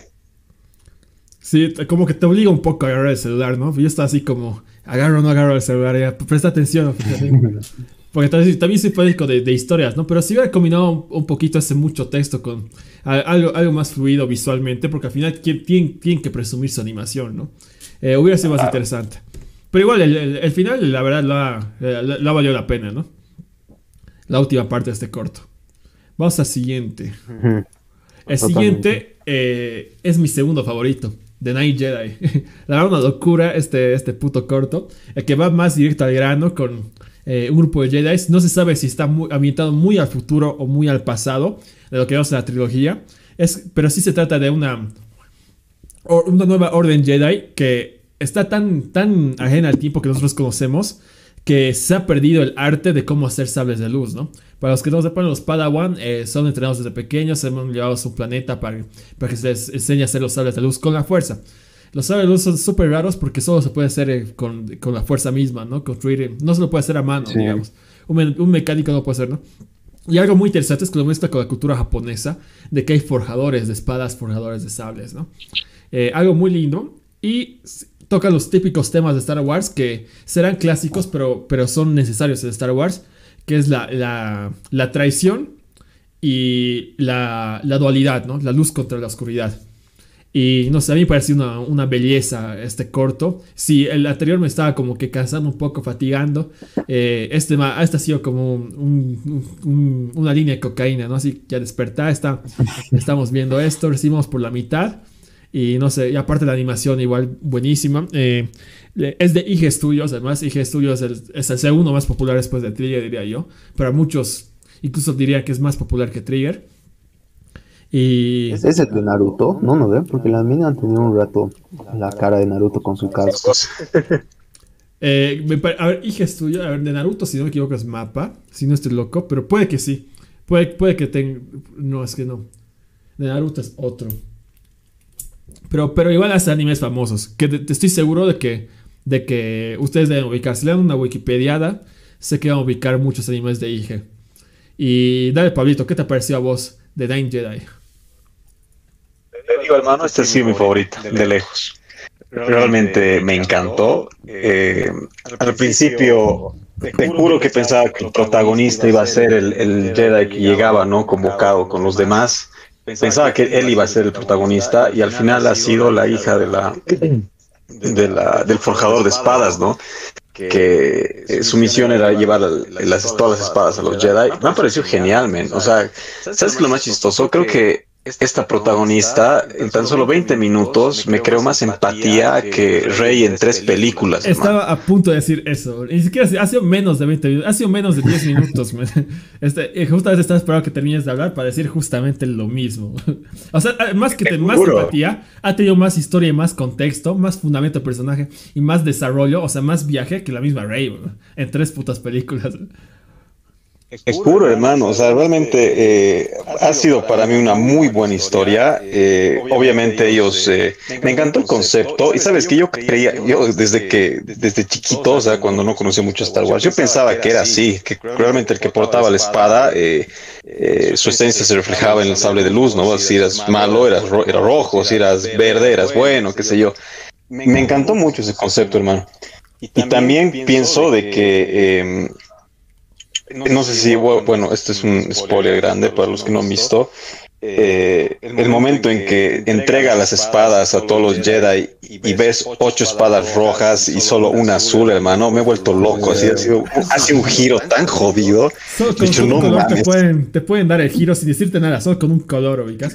Sí, como que te obliga un poco a agarrar el celular, ¿no? Yo estaba así como, agarro o no agarro el celular, ya, presta atención. Porque también, también soy fanático de, de historias, ¿no? Pero si hubiera combinado un, un poquito ese mucho texto con a, algo, algo más fluido visualmente, porque al final tienen, tienen que presumir su animación, ¿no? Eh, hubiera sido más interesante. Pero igual, el, el, el final, la verdad, la, la, la valió la pena, ¿no? La última parte de este corto. Vamos al siguiente. Uh-huh. El siguiente eh, es mi segundo favorito. The Night Jedi. La verdad, una locura este, este puto corto. El que va más directo al grano con eh, un grupo de Jedi. No se sabe si está muy, ambientado muy al futuro o muy al pasado de lo que vemos en la trilogía. Es, pero sí se trata de una, una nueva orden Jedi que está tan, tan ajena al tiempo que nosotros conocemos, que se ha perdido el arte de cómo hacer sables de luz, ¿no? Para los que no sepan, los Padawan eh, son entrenados desde pequeños, se han llevado a su planeta para, para que se les enseñe a hacer los sables de luz con la fuerza. Los sables de luz son súper raros porque solo se puede hacer eh, con, con la fuerza misma, ¿no? Construir, eh, no se lo puede hacer a mano, sí. digamos. Un, me un mecánico no lo puede hacer, ¿no? Y algo muy interesante es que lo mezcla con la cultura japonesa, de que hay forjadores de espadas, forjadores de sables, ¿no? Eh, algo muy lindo. Y toca los típicos temas de Star Wars que serán clásicos, pero, pero son necesarios en Star Wars, que es la, la, la traición y la, la dualidad, ¿no? La luz contra la oscuridad. Y no sé, a mí me pareció una, una belleza este corto. Si el anterior me estaba como que cansando un poco, fatigando, eh, este, este ha sido como un, un, un, una línea de cocaína, ¿no? Así ya despertar, está, estamos viendo esto, recibimos por la mitad. Y no sé, y aparte la animación igual buenísima. Eh, es de I G Studios, además I G Studios es el, es el segundo más popular después de Trigger, diría yo. Pero muchos incluso diría que es más popular que Trigger. Y... ¿Es el de Naruto? No, no veo, porque las minas han tenido un rato la cara de Naruto con su casco. eh, me pare... A ver, I G Studios, a ver, de Naruto, si no me equivoco, es Mappa. Si no estoy loco, pero puede que sí. Puede, puede que tenga... No, es que no. De Naruto es otro. Pero, pero igual hace animes famosos. Que te, te estoy seguro de que, de que ustedes deben ubicar. Si le dan una Wikipediada, sé que van a ubicar muchos animes de I G. Y dale, Pablito, ¿qué te pareció a vos de Night Jedi? Te digo, hermano, este ha sido mi favorito, de lejos. Realmente me encantó. Eh, al principio, te juro que pensaba que el protagonista iba a ser el, el Jedi que llegaba, ¿no? Convocado con los demás. Pensaba que él iba a ser el protagonista y al final ha sido la hija de la, de la del forjador de espadas, ¿no? Que eh, su misión era llevar las, todas las espadas a los Jedi. Me ha parecido genial, man. O sea, ¿sabes qué es lo más chistoso? Creo que esta protagonista en tan solo veinte minutos me creó más empatía que Rey en tres películas. Estaba man. a punto de decir eso. Ni siquiera ha sido menos de veinte minutos. Ha sido menos de diez minutos. Este, justamente estaba esperando que termines de hablar para decir justamente lo mismo. O sea, más que tener más empatía, ha tenido más historia y más contexto, más fundamento de personaje y más desarrollo, o sea, más viaje que la misma Rey, man, en tres putas películas. Es puro, hermano, o sea, realmente eh, ha sido para mí una muy buena historia. Eh, obviamente ellos, eh, me encantó el concepto y sabes que yo creía, yo desde que, desde chiquito, o sea, cuando no conocía mucho Star Wars, yo pensaba que era así, que realmente el que portaba la espada, eh, eh, su esencia se reflejaba en el sable de luz, ¿no? Si eras malo, eras ro era rojo, si eras verde, eras bueno, qué sé yo. Me encantó mucho ese concepto, hermano. Y también pienso de que, eh, no sé si, bueno, este es un spoiler grande para los que no han visto, eh, el momento en que entrega las espadas a todos los Jedi y ves ocho espadas rojas y solo una azul, hermano, me he vuelto loco. Así ha sido, ha sido un giro tan jodido. Solo con, Dicho, con no un color te mames. pueden, te pueden dar el giro sin decirte nada, solo con un color, ubicas.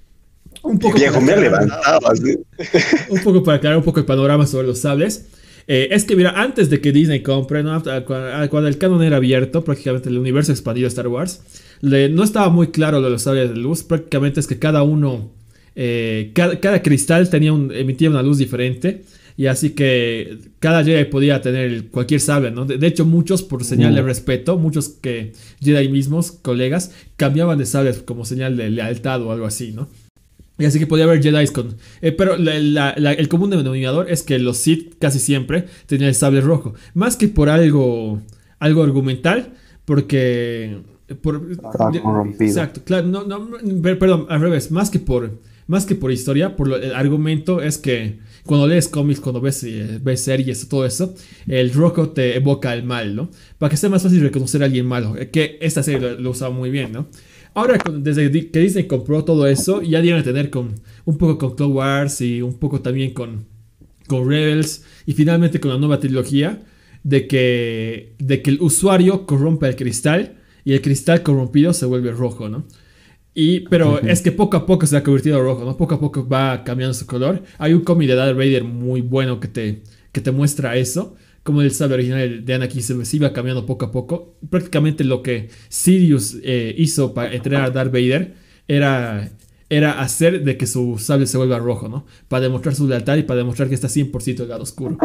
Un poco Viejo, para me ha aclarar- levantado. Así. un poco para aclarar un poco el panorama sobre los sables. Eh, es que mira, antes de que Disney compre, ¿no? Cuando, cuando el canon era abierto, prácticamente el universo expandido de Star Wars, le, no estaba muy claro lo de los sables de luz. Prácticamente es que cada uno, eh, cada, cada cristal tenía un, emitía una luz diferente. Y así que cada Jedi podía tener cualquier sable, ¿no? De, de hecho, muchos, por señal de respeto, muchos que Jedi mismos, colegas, cambiaban de sables como señal de lealtad o algo así, ¿no? Y así que podía haber Jedi con... Eh, pero la, la, la, el común denominador es que los Sith casi siempre tenían el sable rojo. Más que por algo, algo argumental, porque... Por, Estaba corrompido. Exacto, claro, no, no, perdón, al revés, más que por, más que por historia, por lo, el argumento es que cuando lees cómics, cuando ves, eh, ves series, todo eso, el rojo te evoca el mal, ¿no? Para que sea más fácil reconocer a alguien malo, que esta serie lo, lo usaba muy bien, ¿no? Ahora, desde que Disney compró todo eso, ya dieron a tener con un poco con Clone Wars y un poco también con, con Rebels y finalmente con la nueva trilogía de que, de que el usuario corrompe el cristal y el cristal corrompido se vuelve rojo, ¿no? Y, pero uh-huh. es que poco a poco se ha convertido en rojo, ¿no? Poco a poco va cambiando su color. Hay un cómic de Darth Vader muy bueno que te, que te muestra eso. Como el sable original de Anakin se, se iba cambiando poco a poco. Prácticamente lo que Sidious eh, hizo para entrenar a Darth Vader era, era hacer de que su sable se vuelva rojo, ¿no? Para demostrar su lealtad y para demostrar que está cien por ciento del lado oscuro.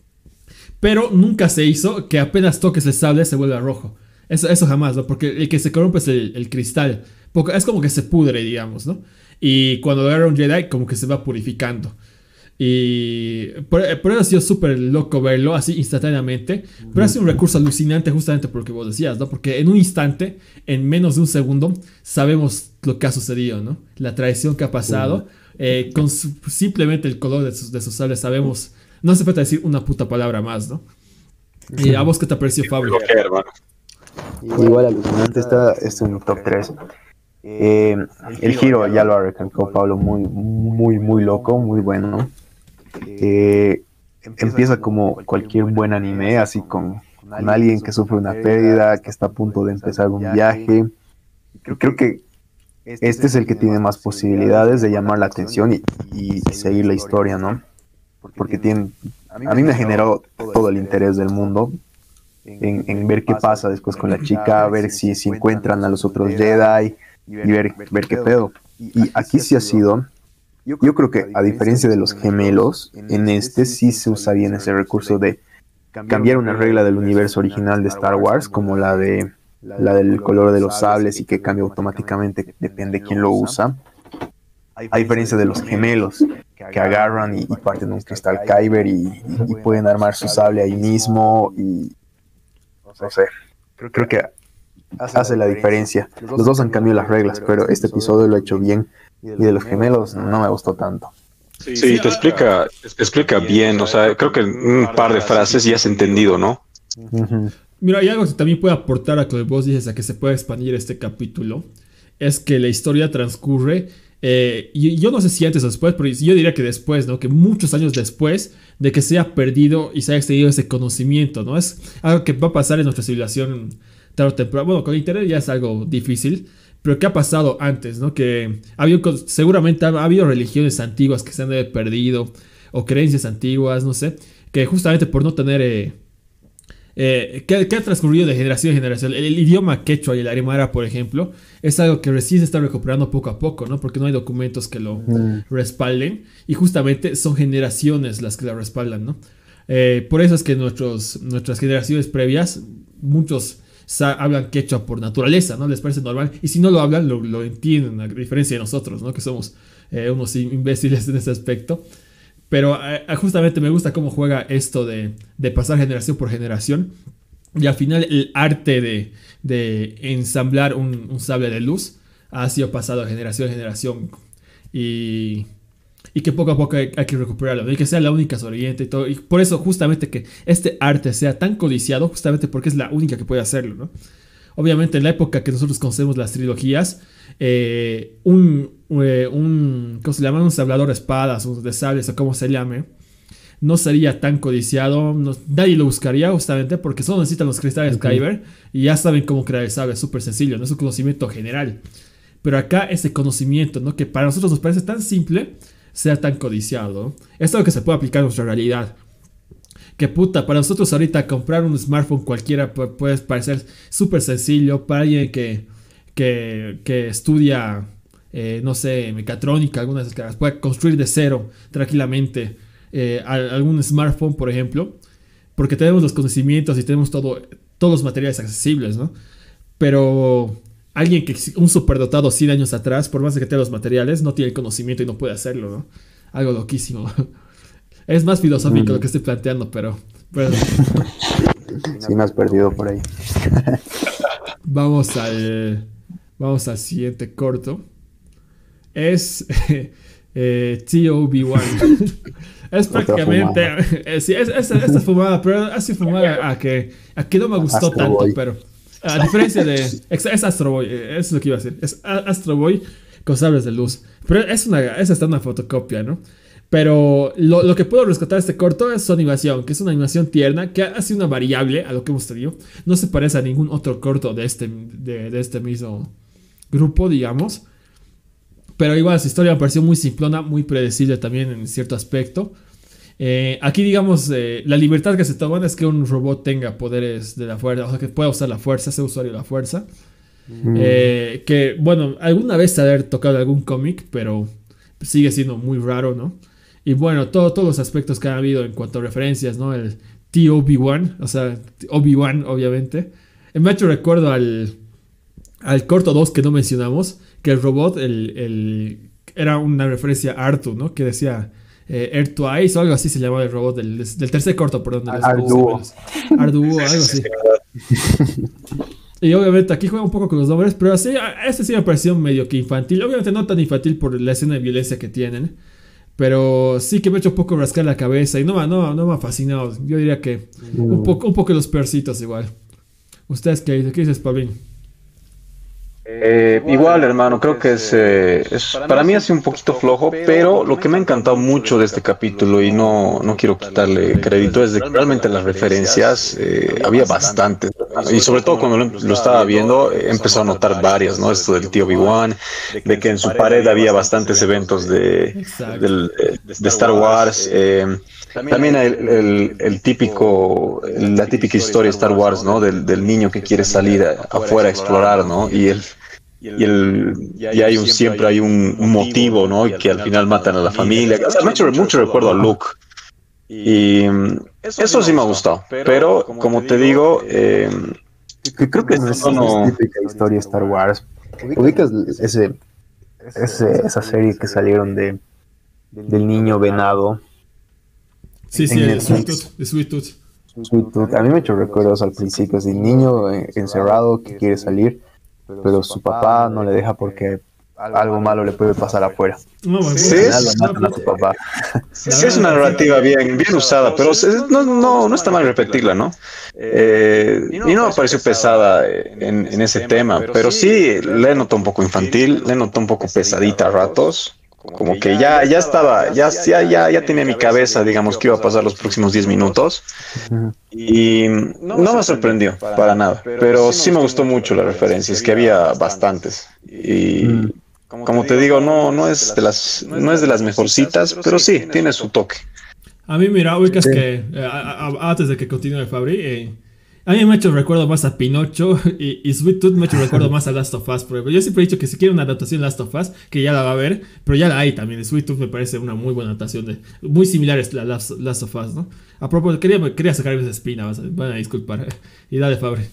Pero nunca se hizo que apenas toques el sable se vuelva rojo. Eso, eso jamás, ¿no? Porque el que se corrompe es el, el cristal. Porque es como que se pudre, digamos, ¿no? Y cuando agarra un Jedi, como que se va purificando. Y por, por eso ha sido súper loco verlo así instantáneamente. Pero ha sido un recurso alucinante justamente por lo que vos decías, ¿no? Porque en un instante, en menos de un segundo, sabemos lo que ha sucedido, ¿no? La traición que ha pasado. Eh, con su, simplemente el color de sus, de sus sables sabemos. No hace falta decir una puta palabra más, ¿no? ¿Y a vos qué te pareció, Fabio? Igual alucinante, está, está en mi top tres. Eh, el giro ya lo ha recalcado Pablo, muy, muy, muy loco, muy bueno. Eh, empieza como cualquier buen anime, así con, con alguien que sufre una pérdida, que está a punto de empezar un viaje. Creo que este es el que tiene más posibilidades de llamar la atención y, y seguir la historia, ¿no? Porque tiene, a mí me generó todo el interés del mundo. En, en ver qué pasa después con la chica, ver si, si encuentran a los otros Jedi y ver, ver qué pedo. Y aquí sí ha sido, yo creo que a diferencia de los gemelos, en este sí se usa bien ese recurso de cambiar una regla del universo original de Star Wars, como la de la del color de los sables y que cambia automáticamente, depende de quién lo usa. A diferencia de los gemelos, que agarran y, y parten un cristal Kyber y, y, y pueden armar su sable ahí mismo y... No sé, creo, creo que hace la diferencia. Los dos han cambiado las reglas, pero este episodio lo ha hecho bien. Y de los gemelos no me gustó tanto. Sí, te explica, te explica bien. O sea, creo que en un par de frases ya has entendido, ¿no? Uh-huh. Mira, hay algo que también puede aportar a lo que vos dices, a que se pueda expandir este capítulo. Es que la historia transcurre... Eh, y yo no sé si antes o después, pero yo diría que después, ¿no? Que muchos años después de que se haya perdido y se haya extendido ese conocimiento, ¿no? Es algo que va a pasar en nuestra civilización tarde o temprano. Bueno, con internet ya es algo difícil, pero ¿qué ha pasado antes, no? Que ha habido, seguramente ha habido religiones antiguas que se han perdido, o creencias antiguas, no sé, que justamente por no tener... Eh, Eh, que, que ha transcurrido de generación en generación. El, el idioma quechua y el aymara, por ejemplo, es algo que recién se está recuperando poco a poco, ¿no? Porque no hay documentos que lo mm. respalden. Y justamente son generaciones las que lo respaldan, ¿no? Eh, por eso es que nuestros, nuestras generaciones previas, muchos hablan quechua por naturaleza, ¿no? Les parece normal. Y si no lo hablan, lo, lo entienden, a diferencia de nosotros, ¿no? Que somos eh, unos imbéciles en ese aspecto. Pero eh, justamente me gusta cómo juega esto de, de pasar generación por generación. Y al final el arte de, de ensamblar un, un sable de luz ha sido pasado de generación en generación. Y, y que poco a poco hay, hay que recuperarlo, ¿no? Y que sea la única sobreviviente y todo. Y por eso justamente que este arte sea tan codiciado, justamente porque es la única que puede hacerlo, ¿no? Obviamente en la época que nosotros conocemos las trilogías, eh, un, eh, un, ¿cómo se llama? Un sablador de espadas, o de sables, o como se llame, no sería tan codiciado, no, nadie lo buscaría justamente porque solo necesitan los cristales uh-huh. Kyber y ya saben cómo crear el sable, es súper sencillo, no es un conocimiento general. Pero acá ese conocimiento, ¿no? Que para nosotros nos parece tan simple, sea tan codiciado, ¿no? Esto es lo que se puede aplicar a nuestra realidad. Que puta, para nosotros ahorita comprar un smartphone cualquiera puede parecer súper sencillo. Para alguien que, que, que estudia, eh, no sé, mecatrónica, algunas de esas cosas, puede construir de cero tranquilamente eh, algún smartphone, por ejemplo. Porque tenemos los conocimientos y tenemos todo, todos los materiales accesibles, ¿no? Pero alguien que, un superdotado cien años atrás, por más de que tenga los materiales, no tiene el conocimiento y no puede hacerlo, ¿no? Algo loquísimo. Es más filosófico mm. lo que estoy planteando, pero... Bueno. Sí, me has perdido por ahí. Vamos al... Vamos al siguiente corto. Es... eh, T O B uno. Es prácticamente... Eh, sí, es, es, esta fumada, pero así fumada a que, a que no me gustó Astro tanto, Boy. Pero... A diferencia de... Es, es Astro Boy, eso es lo que iba a decir. Es Astro Boy con sables de luz. Pero es una, es hasta una fotocopia, ¿no? Pero lo, lo que puedo rescatar de este corto es su animación, que es una animación tierna, que hace una variable a lo que hemos tenido. No se parece a ningún otro corto de este, de, de este mismo grupo, digamos. Pero igual su historia me pareció muy simplona, muy predecible también en cierto aspecto. Eh, aquí, digamos, eh, la libertad que se toman es que un robot tenga poderes de la fuerza, o sea, que pueda usar la fuerza, sea usuario de la fuerza. Mm. Eh, que, bueno, alguna vez se ha haber tocado algún cómic, pero sigue siendo muy raro, ¿no? Y bueno, todo, todos los aspectos que ha habido en cuanto a referencias, ¿no? El T O B uno, o sea, Obi-Wan, obviamente. Me ha hecho recuerdo al, al corto dos que no mencionamos, que el robot el, el, era una referencia a Artu, ¿no? Que decía eh, Air to Ice o algo así se llamaba el robot del, del tercer corto, perdón. Arduo. Arduo, algo así. Y obviamente aquí juega un poco con los nombres, pero así, este sí me pareció medio que infantil. Obviamente no tan infantil por la escena de violencia que tienen. Pero sí que me ha hecho un poco rascar la cabeza y no, no, no me ha fascinado. Yo diría que un poco, un poco los peorcitos igual. ¿Ustedes qué, qué dices, Pablín? Eh, igual, hermano, creo que es, eh, es para mí ha sido un poquito flojo, pero lo que me ha encantado mucho de este capítulo, y no, no quiero quitarle crédito, es de que realmente las referencias eh, había bastantes, y sobre todo cuando lo, lo estaba viendo he empezado a notar varias, ¿no? Esto del tío Obi-Wan, de que en su pared había bastantes eventos de, del, de Star Wars. eh, También el, el, el típico, la típica historia de Star Wars, ¿no? Del, del niño que quiere salir a, afuera a explorar, ¿no? Y el, y el, y hay un, siempre hay un, un motivo, ¿no? Y que al final matan a la familia. O sea, me ha hecho mucho recuerdo a Luke. Y eso sí me ha gustado. Pero, como te digo, eh, que creo que no es una típica historia de Star Wars. Ubicas ese, ese, esa serie que salieron de del niño venado. Sí, sí, el Sweet Tooth, el Sweet Tooth. Sweet Tooth. A mí me he hecho recuerdos al principio, así, niño encerrado que quiere salir, pero su papá no le deja porque algo malo le puede pasar afuera. No, bueno, sí, es, matan a su papá. Sí, es una narrativa bien, bien usada, pero no, no, no está mal repetirla, ¿no? Eh, y no me pareció pesada en, en ese tema, pero sí le notó un poco infantil, le notó un poco pesadita a ratos. Como que ya, ya estaba, ya, ya, ya, ya tenía mi cabeza, digamos, que iba a pasar los próximos diez minutos. Y no me sorprendió para nada. Pero sí me gustó mucho la referencia, es que había bastantes. Y como te digo, no, no es de las, no es de las mejorcitas, pero sí, tiene su toque. A mí, mira, ubicas que, eh, a, a, antes de que continúe Fabri, eh, a mí me ha hecho recuerdo más a Pinocho y, y Sweet Tooth me ha hecho recuerdo más a Last of Us. Por ejemplo. Yo siempre he dicho que si quiere una adaptación de Last of Us, que ya la va a ver, pero ya la hay también. Sweet Tooth me parece una muy buena adaptación, de, muy similar a la Last, Last of Us, ¿no? A propósito, quería, quería sacarme esa espina, van a disculpar. Y dale, Fabri.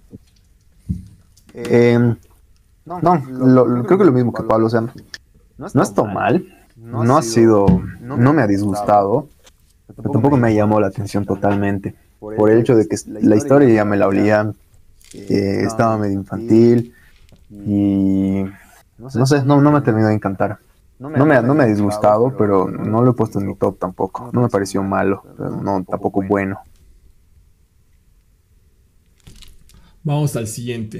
Eh, no, lo, lo, creo que lo mismo que Pablo, o sea, no está mal, no ha sido, no me ha disgustado, pero tampoco me llamó la atención totalmente. Por el hecho de que la historia ya me la olía, eh, estaba medio infantil y no sé, no, no me terminó de encantar. No me, ha- no me ha disgustado, pero no lo he puesto en mi top tampoco. No me pareció malo, pero no tampoco bueno. Vamos al siguiente.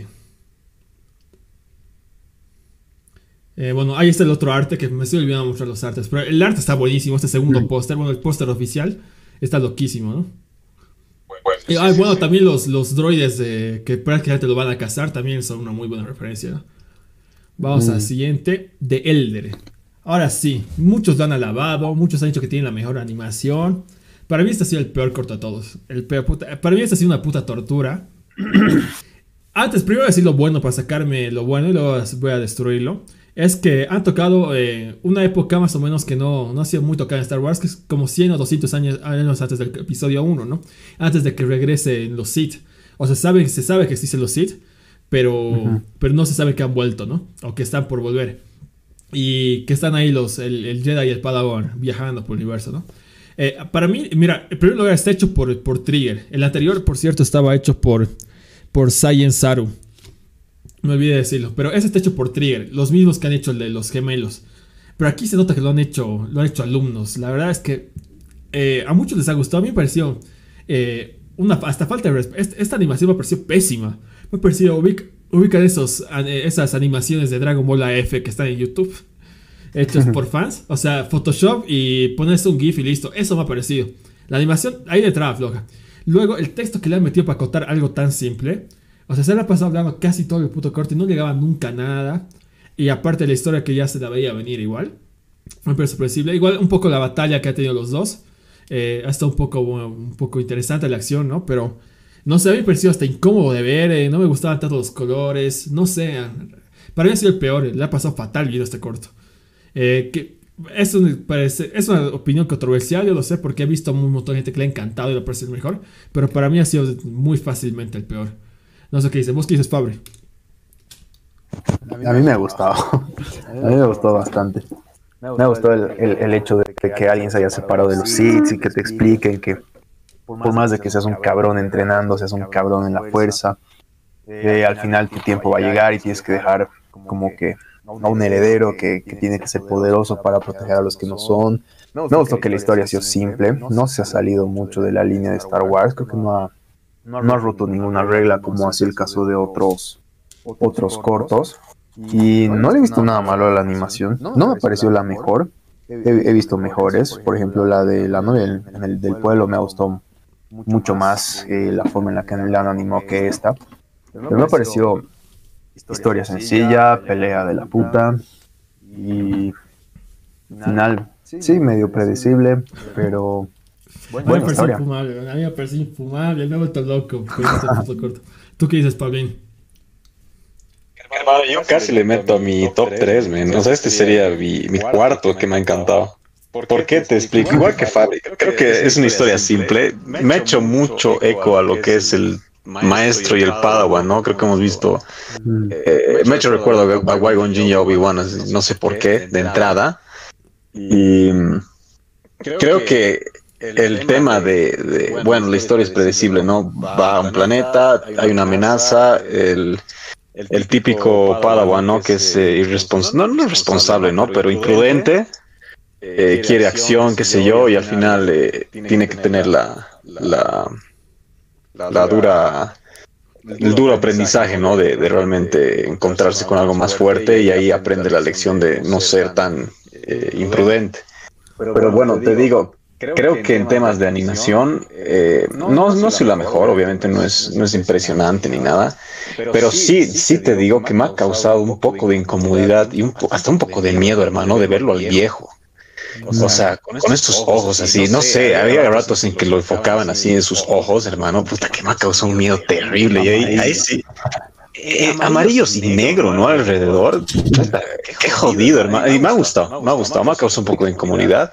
Eh, bueno, ahí está el otro arte, que me estoy olvidando de mostrar los artes. Pero el arte está buenísimo, este segundo Mm. póster. Bueno, el póster oficial está loquísimo, ¿no? Bueno, Y, sí, ah, sí, bueno, sí. también los, los droides de, que prácticamente lo van a cazar también son una muy buena referencia, ¿no? Vamos Mm. al siguiente, de Elder. Ahora sí, muchos lo han alabado, muchos han dicho que tiene la mejor animación. Para mí este ha sido el peor corto de todos. El peor puta- para mí este ha sido una puta tortura. Antes, primero voy a decir lo bueno para sacarme lo bueno y luego voy a destruirlo. Es que han tocado eh, una época más o menos que no, no ha sido muy tocada en Star Wars, que es como cien o doscientos años, años antes del episodio uno, ¿no? Antes de que regresen los Sith. O sea, sabe, se sabe que existen los Sith, pero, Ujú. pero no se sabe que han vuelto, ¿no? O que están por volver. Y que están ahí los, el, el Jedi y el Padawan viajando por el universo, ¿no? Eh, para mí, mira, el primer lugar está hecho por, por Trigger. El anterior, por cierto, estaba hecho por, por Saiyan Saru. Me olvidé de decirlo, pero ese está hecho por Trigger, los mismos que han hecho el de los gemelos. Pero aquí se nota que lo han hecho, lo han hecho alumnos. La verdad es que eh, a muchos les ha gustado. A mí me pareció eh, una, hasta falta de respeto. Esta, esta animación me pareció pésima. Me pareció ubica, ubica esos, eh, esas animaciones de Dragon Ball A F que están en YouTube, hechos por fans. O sea, Photoshop y pones un GIF y listo. Eso me ha parecido. La animación ahí de traba floja. Luego, el texto que le han metido para contar algo tan simple. O sea, se le ha pasado hablando casi todo el puto corte y no llegaba nunca a nada. Y aparte la historia que ya se la veía venir igual. Me parece predecible. Igual un poco la batalla que ha tenido los dos. Eh, ha estado un poco, bueno, un poco interesante la acción, ¿no? Pero no sé, a mí me pareció hasta incómodo de ver. Eh, no me gustaban tanto los colores. No sé. Para mí ha sido el peor. Le ha pasado fatal viendo este corto. Eh, que es, un, parece, es una opinión controversial, yo lo sé, porque he visto un montón de gente que le ha encantado y le parece el mejor. Pero para mí ha sido muy fácilmente el peor. No sé qué dices. ¿Vos qué dices, Fabri? A mí me ha gustado. A mí me gustó bastante. Me ha gustado el, el, el hecho de que, que alguien se haya separado de los Sith y que te expliquen que por más de que seas un cabrón entrenando, seas un cabrón en la fuerza, eh, al final tu tiempo va a llegar y tienes que dejar como que a un heredero que, que tiene que ser poderoso para proteger a los que no son. Me gustó que la historia ha sido simple, no se ha salido mucho de la línea de Star Wars, creo que no ha, no ha roto ninguna regla como ha sido el caso de otros, otros cortos. Y no le he visto nada malo a la animación, no me pareció la mejor, he, he visto mejores, por ejemplo la de la novia del, en el, del pueblo me gustó mucho más eh, la forma en la que la han animado que esta, pero me pareció historia sencilla, pelea de la puta y final, sí, medio predecible, pero A mí me buena pareció historia. infumable, a mí me pareció infumable, me he vuelto loco con este puto corto. ¿Tú qué dices, Pablín? Hermano, yo casi le meto a mi top tres, men. O sea, este sería mi, mi cuarto que me ha encantado. ¿Por qué? Te explico. Igual que Fabri, creo que es una historia simple. Me ha hecho mucho eco a lo que es el maestro y el Padawan, ¿no? Creo que hemos visto. Mm. Eh, me ha hecho recuerdo a Qui-Gon Jinn y a Obi-Wan, así, no sé por qué, de entrada. Y mm, creo que el tema de, de, bueno, la historia es predecible, ¿no? Va a un planeta, hay una amenaza, el, el típico Padawan, ¿no? Que es eh, irresponsable, no, no irresponsable, ¿no? Pero imprudente, eh, quiere acción, qué sé yo, y al final eh, tiene que tener la, la, la dura, el duro aprendizaje, ¿no? De, de realmente encontrarse con algo más fuerte y ahí aprende la lección de no ser tan eh, imprudente. Pero bueno, te digo, creo que en temas de animación, eh, no, no soy la mejor, obviamente no es, no es impresionante ni nada, pero sí, sí te digo que me ha causado un poco de incomodidad y un po- hasta un poco de miedo, hermano, de verlo al viejo. O sea, con estos ojos así, no sé, había ratos en que lo enfocaban así en sus ojos, hermano, puta, que me ha causado un miedo terrible. Y ahí, ahí sí, eh, amarillos y negro, ¿no? Alrededor. Puta, qué jodido, hermano. Y me ha gustado, me ha gustado, me ha causado un poco de incomodidad.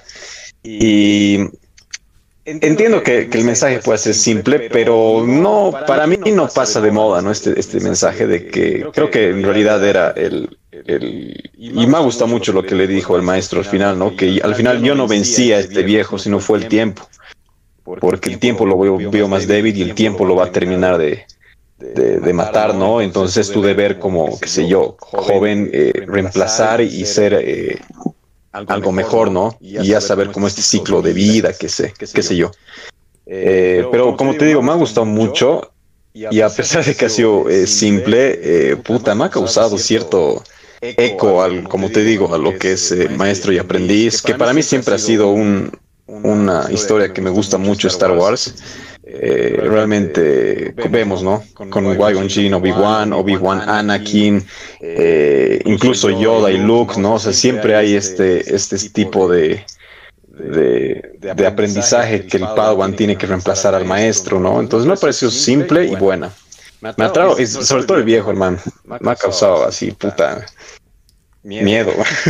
Y entiendo que, que el mensaje puede ser simple, pero no, para mí no pasa de moda, ¿no? Este, este mensaje de que creo que en realidad era el, el... Y me ha gustado mucho lo que le dijo el maestro al final, ¿no? Que al final yo no vencía a este viejo, sino fue el tiempo. Porque el tiempo lo veo, veo más débil y el tiempo lo va a terminar de, de, de matar, ¿no? Entonces es tu deber como, qué sé yo, joven, eh, reemplazar y ser... Eh, algo mejor, ¿no? Y ya saber cómo este ciclo de vida, qué sé, qué sé yo. Eh, pero como te digo, me ha gustado mucho y a pesar de que ha sido eh, simple, eh, puta, me ha causado cierto eco, al, como te digo, a lo que es eh, maestro y aprendiz, que para mí siempre ha sido un, una historia que me gusta mucho Star Wars. Eh, realmente vemos, ¿no? Con Qui-Gon Jinn, Obi-Wan, Obi-Wan, Anakin, eh, incluso Yoda y Luke, ¿no? O sea, siempre hay este, este tipo de, de, de aprendizaje que el Padawan tiene que reemplazar al maestro, ¿no? Entonces me ha parecido simple y buena. Me atrajo, y sobre todo el viejo, hermano. Me ha causado así, puta, miedo.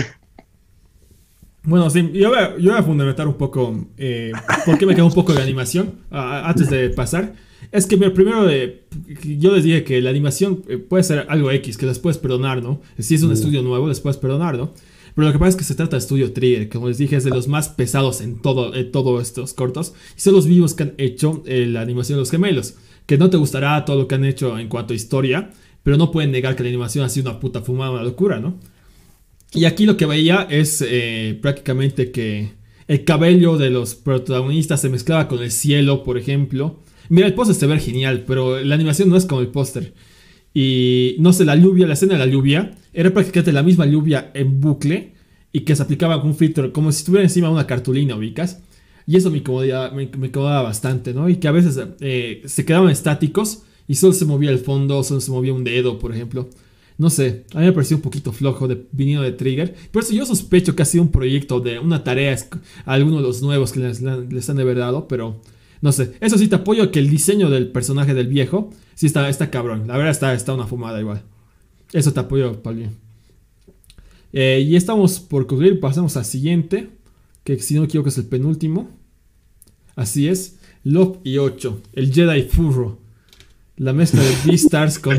Bueno, sí, yo voy a, yo voy a fundamentar un poco eh, por qué me queda un poco de animación uh, antes de pasar. Es que primero eh, yo les dije que la animación eh, puede ser algo X, que les puedes perdonar, ¿no? Si es un mm. estudio nuevo, les puedes perdonar, ¿no? Pero lo que pasa es que se trata de Estudio Trigger, que como les dije es de los más pesados en todo en todos estos cortos. Y son los vivos que han hecho eh, la animación de los gemelos. Que no te gustará todo lo que han hecho en cuanto a historia, pero no pueden negar que la animación ha sido una puta fumada, una locura, ¿no? Y aquí lo que veía es eh, prácticamente que el cabello de los protagonistas se mezclaba con el cielo, por ejemplo. Mira, el póster se ve genial, pero la animación no es como el póster. Y no sé, la lluvia, la escena de la lluvia, era prácticamente la misma lluvia en bucle y que se aplicaba con un filtro, como si estuviera encima de una cartulina, ¿ubicas? Y eso me incomodaba, me, me incomodaba bastante, ¿no? Y que a veces eh, se quedaban estáticos y solo se movía el fondo, solo se movía un dedo, por ejemplo. No sé, a mí me pareció un poquito flojo de, viniendo de Trigger. Por eso yo sospecho que ha sido un proyecto de una tarea a alguno de los nuevos que les, les han de haber dado, pero no sé. Eso sí te apoyo que el diseño del personaje del viejo sí está, está cabrón. La verdad está, está una fumada igual. Eso te apoyo, Paulín. Eh, y estamos por concluir, pasamos al siguiente, que si no me equivoco es el penúltimo. Así es, Love y ocho, el Jedi Furro. La mezcla de Beastars con,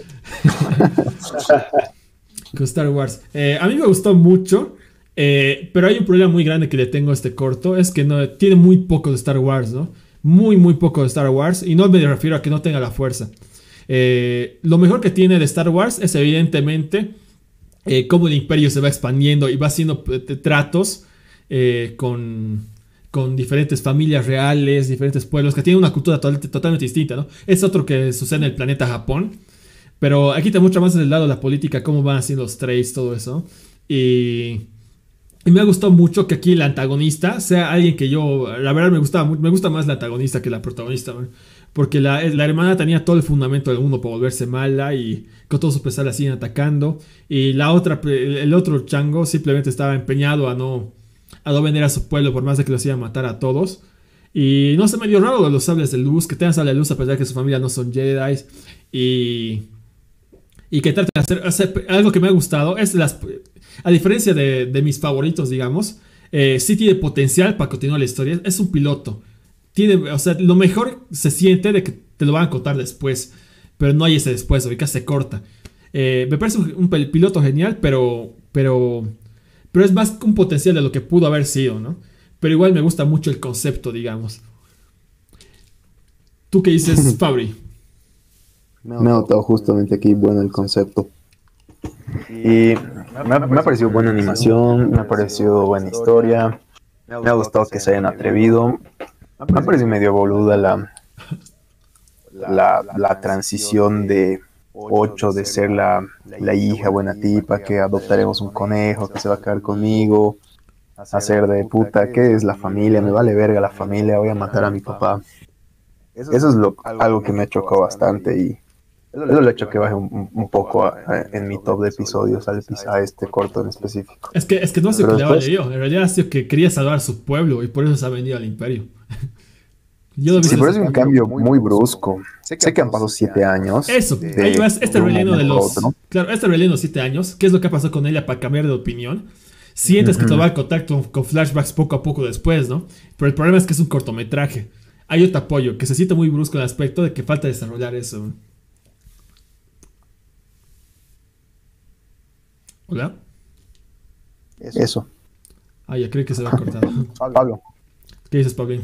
con Star Wars. Eh, a mí me gustó mucho, eh, pero hay un problema muy grande que le tengo a este corto. Es que no, tiene muy poco de Star Wars, ¿no? Muy, muy poco de Star Wars. Y no me refiero a que no tenga la fuerza. Eh, lo mejor que tiene de Star Wars es evidentemente eh, cómo el imperio se va expandiendo y va haciendo eh, tratos eh, con... con diferentes familias reales, diferentes pueblos que tienen una cultura total, totalmente distinta, ¿no? Es otro que sucede en el planeta Japón, pero aquí te muestra más del lado de la política, cómo van haciendo los trades, todo eso. Y, y me ha gustado mucho que aquí el antagonista sea alguien que yo, la verdad me gustaba, me gusta más la antagonista que la protagonista, ¿no? Porque la, la hermana tenía todo el fundamento del mundo para volverse mala y con todo su pesar la siguen atacando. Y la otra, el otro chango simplemente estaba empeñado a no... a no vender a su pueblo por más de que los iban a matar a todos. Y no sé, medio raro de los sables de luz, que tengan sable de luz a pesar de que su familia no son Jedi. Y, y que traten de hacer, hacer algo que me ha gustado. Es las, a diferencia de, de mis favoritos, digamos, eh, sí tiene potencial para continuar la historia. Es un piloto. Tiene, o sea, lo mejor se siente de que te lo van a contar después. Pero no hay ese después, ahorita se corta. Eh, me parece un, un piloto genial, pero... pero Pero es más un potencial de lo que pudo haber sido, ¿no? Pero igual me gusta mucho el concepto, digamos. ¿Tú qué dices, Fabri? Me ha notado justamente aquí bueno el concepto. Y me ha, me ha parecido buena animación, me ha parecido buena historia. Me ha gustado que se hayan atrevido. Me ha parecido medio boluda la, la, la transición de... ocho de ser la, la hija buena tipa, que adoptaremos un conejo, que se va a quedar conmigo, hacer de puta, ¿qué es la familia? Me vale verga la familia, voy a matar a mi papá. Eso es lo, algo que me chocó bastante y eso lo ha hecho que baje un, un poco a, a, en mi top de episodios al, a este corto en específico. Es que, es que no se le valió, en realidad ha sido que quería salvar a su pueblo y por eso se ha vendido al imperio. Yo sí, pero es un cambio muy brusco. Sé que, sé que han pasado siete años. Eso, de, ahí vas, este relleno de los... Otro. Claro, este relleno de siete años, ¿qué es lo que ha pasado con ella para cambiar de opinión? Sientes uh-huh. que te va a contar con, con flashbacks poco a poco después, ¿no? Pero el problema es que es un cortometraje. Hay otro apoyo, que se siente muy brusco en el aspecto de que falta desarrollar eso. ¿Hola? Eso. Ah, ya creo que se va a cortar. Pablo. ¿Qué dices, Pablín?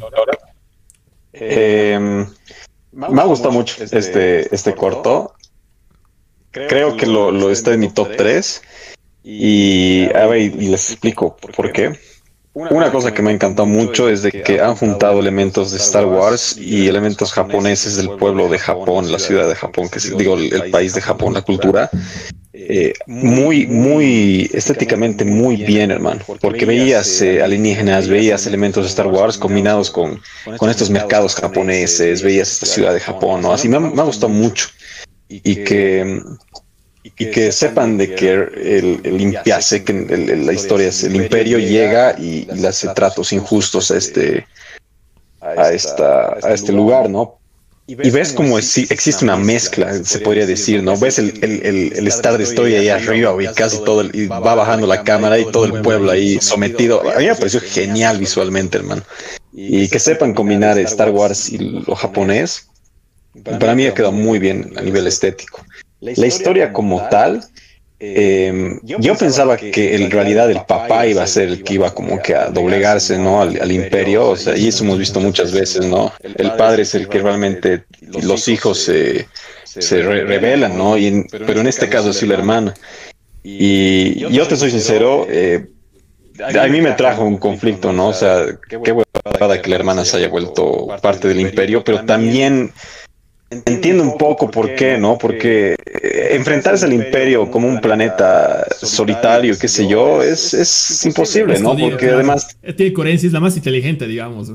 Eh, me ha gustado mucho este, este corto. Creo que lo, lo está en mi top tres. Y, a ver, y les explico por qué. Una cosa que me ha encantado mucho es de que han juntado elementos de Star Wars y elementos japoneses del pueblo de Japón, la ciudad de Japón, que es, digo, el, el país de Japón, la cultura. Eh, muy, muy estéticamente muy bien, hermano, porque veías eh, alienígenas, veías elementos de Star Wars combinados con, con estos mercados japoneses, veías esta ciudad de Japón, ¿no? Así me ha, me ha gustado mucho. Y que... Y que sepan de que el, el impiase, que el, el, la historia es el imperio llega y, y le hace tratos injustos a este, a esta, a este lugar, ¿no? Y ves como es, existe una mezcla, se podría decir, ¿no? Ves el, el, el, el Star Destroyer ahí arriba y casi todo, el, y va bajando la cámara y todo el pueblo ahí sometido. A mí me pareció genial visualmente, hermano. Y que sepan combinar Star Wars y lo japonés, para mí ha quedado muy bien a nivel estético. La historia como tal, eh, yo pensaba que en realidad el papá iba a ser el que iba como que a doblegarse, ¿no? Al, al imperio, o sea, y eso hemos visto muchas veces, ¿no? El padre es el que realmente los hijos se, se re rebelan, ¿no? Y en, pero en este caso sí la hermana. Y yo te soy sincero, eh, a mí me trajo un conflicto, ¿no? O sea, qué huevada que la hermana se haya vuelto parte del imperio, pero también... Entiendo un poco por qué, ¿no? Porque enfrentarse al imperio como un planeta solitario, qué sé yo, es, es imposible, ¿no? Porque además... Tiene coherencia, es la más inteligente, digamos.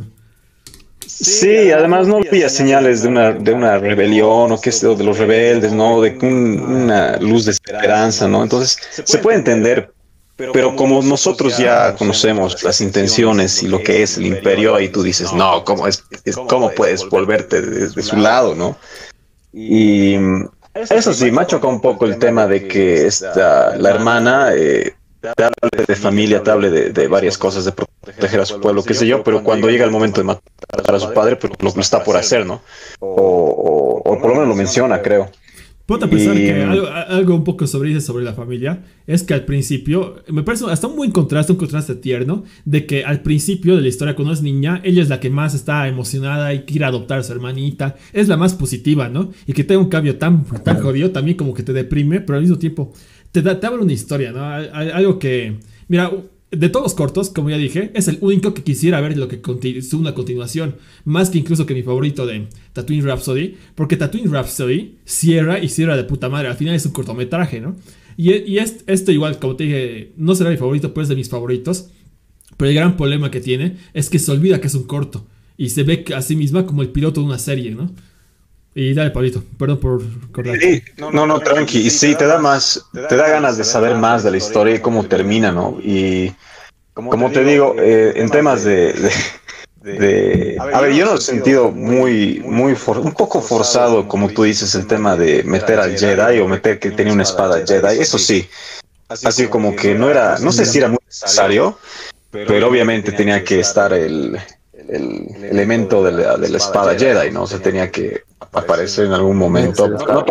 Sí, además no había señales de una, de una rebelión o qué sé yo, de los rebeldes, ¿no? De un, una luz de esperanza, ¿no? Entonces, se puede entender. Pero como nosotros ya conocemos las intenciones y lo que es el imperio, ahí tú dices, no, ¿cómo, es, es, cómo puedes volverte de, de su lado, no? Y eso sí, me ha chocado un poco el tema de que esta, la hermana eh, te hable de familia, te hable de, de varias cosas, de proteger a su pueblo, qué sé yo, pero cuando llega el momento de matar a su padre, pues lo, lo está por hacer, ¿no? O, o, o por lo menos lo menciona, creo. Puedo pensar y... que algo, algo un poco sobre sobre la familia es que al principio, me parece hasta un buen contraste, un contraste tierno, de que al principio de la historia cuando es niña, ella es la que más está emocionada y quiere adoptar a su hermanita, es la más positiva, ¿no? Y que tenga un cambio tan, tan jodido también como que te deprime, pero al mismo tiempo te, da, te abre una historia, ¿no? Algo que, mira... De todos los cortos, como ya dije, es el único que quisiera ver lo que es una continuación. Más que incluso que mi favorito de Tatooine Rhapsody. Porque Tatooine Rhapsody cierra y cierra de puta madre. Al final es un cortometraje, ¿no? Y, y es, esto igual, como te dije, no será mi favorito, pero es de mis favoritos. Pero el gran problema que tiene es que se olvida que es un corto. Y se ve a sí misma como el piloto de una serie, ¿no? Y dale, Pablito, perdón por cortar. Sí, no, no, tranqui. Y sí, te da más, te da ganas de saber más de la historia y cómo termina, ¿no? Y como te digo, eh, en temas de, de, de... A ver, yo no he sentido muy, muy, for, un poco forzado, como tú dices, el tema de meter al Jedi o meter que tenía una espada Jedi. Eso sí, así como que no era, no sé si era muy necesario, pero obviamente tenía que estar el... el elemento de la, de la espada Jedi, ¿no? O sea, tenía que aparecer en algún momento. No,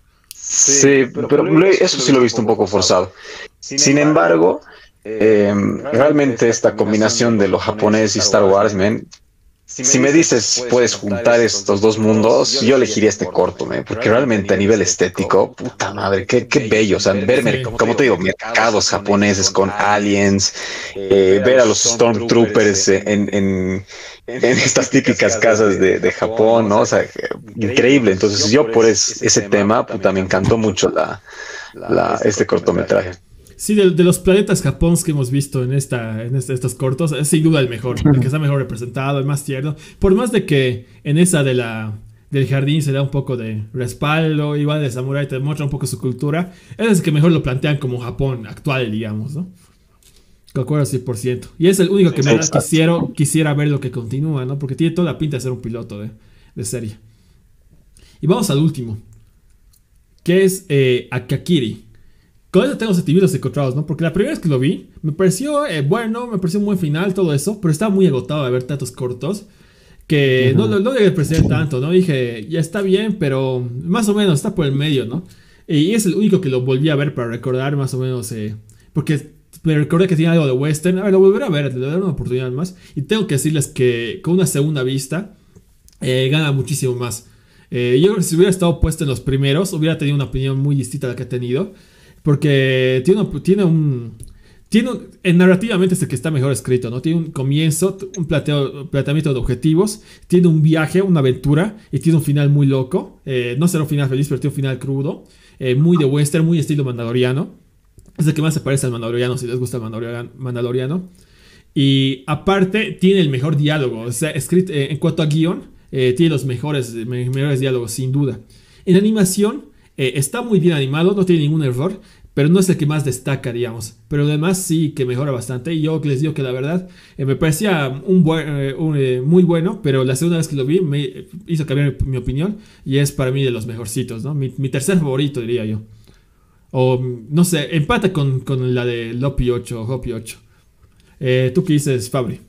sí, pero eso sí lo he visto un poco forzado. Sin embargo, eh, realmente esta combinación de lo japonés y Star Wars, man, si me dices puedes juntar estos dos mundos, yo elegiría este corto, man, porque realmente a nivel estético, puta madre, qué, qué bello, o sea, ver, como te digo, mercados japoneses con aliens, eh, ver a los Stormtroopers en, en, en estas típicas casas de, de Japón, ¿no? O sea, increíble. Entonces yo por es, ese tema, puta, me encantó mucho la, la, este cortometraje. Sí, de, de los planetas Japón que hemos visto en, esta, en este, estos cortos, es sin duda el mejor, el que está mejor representado, el más tierno. Por más de que en esa de la, del jardín se da un poco de respaldo, igual de Samurai te muestra un poco su cultura, es el que mejor lo plantean como Japón actual, digamos, ¿no? Concuerdo cien por ciento. Y es el único que me quisiera, quisiera ver lo que continúa, ¿no? Porque tiene toda la pinta de ser un piloto de, de serie. Y vamos al último, que es eh, Akakiri. Con eso tengo sentimientos encontrados, ¿no? Porque la primera vez que lo vi, me pareció eh, bueno, me pareció un buen final, todo eso, pero estaba muy agotado de ver tantos cortos que uh-huh. no, no llegué a apreciar tanto, ¿no? Dije, ya está bien, pero más o menos está por el medio, ¿no? Y es el único que lo volví a ver para recordar más o menos, eh, porque me recordé que tenía algo de western. A ver, lo volveré a ver, le daré una oportunidad más. Y tengo que decirles que con una segunda vista eh, gana muchísimo más. Eh, yo creo que si hubiera estado puesto en los primeros, hubiera tenido una opinión muy distinta a la que ha tenido. Porque tiene, tiene un... Tiene un, eh, narrativamente es el que está mejor escrito, ¿no? Tiene un comienzo, un plateo, planteamiento de objetivos, tiene un viaje, una aventura y tiene un final muy loco. Eh, no será un final feliz, pero tiene un final crudo, eh, muy de western, muy estilo mandaloriano. Es el que más se parece al mandaloriano, si les gusta el mandaloriano. mandaloriano. Y aparte, tiene el mejor diálogo. O sea, escrito, eh, en cuanto a guión, eh, tiene los mejores, mejores diálogos, sin duda. En animación, eh, está muy bien animado, no tiene ningún error. Pero no es el que más destaca, digamos. Pero además sí que mejora bastante. Y yo les digo que la verdad eh, me parecía un, buen, eh, un eh, muy bueno. Pero la segunda vez que lo vi me hizo cambiar mi, mi opinión. Y es para mí de los mejorcitos, ¿no? Mi, mi tercer favorito, diría yo. O no sé, empata con, con la de Lopi ocho o Hopi ocho. Eh, ¿Tú qué dices, Fabri?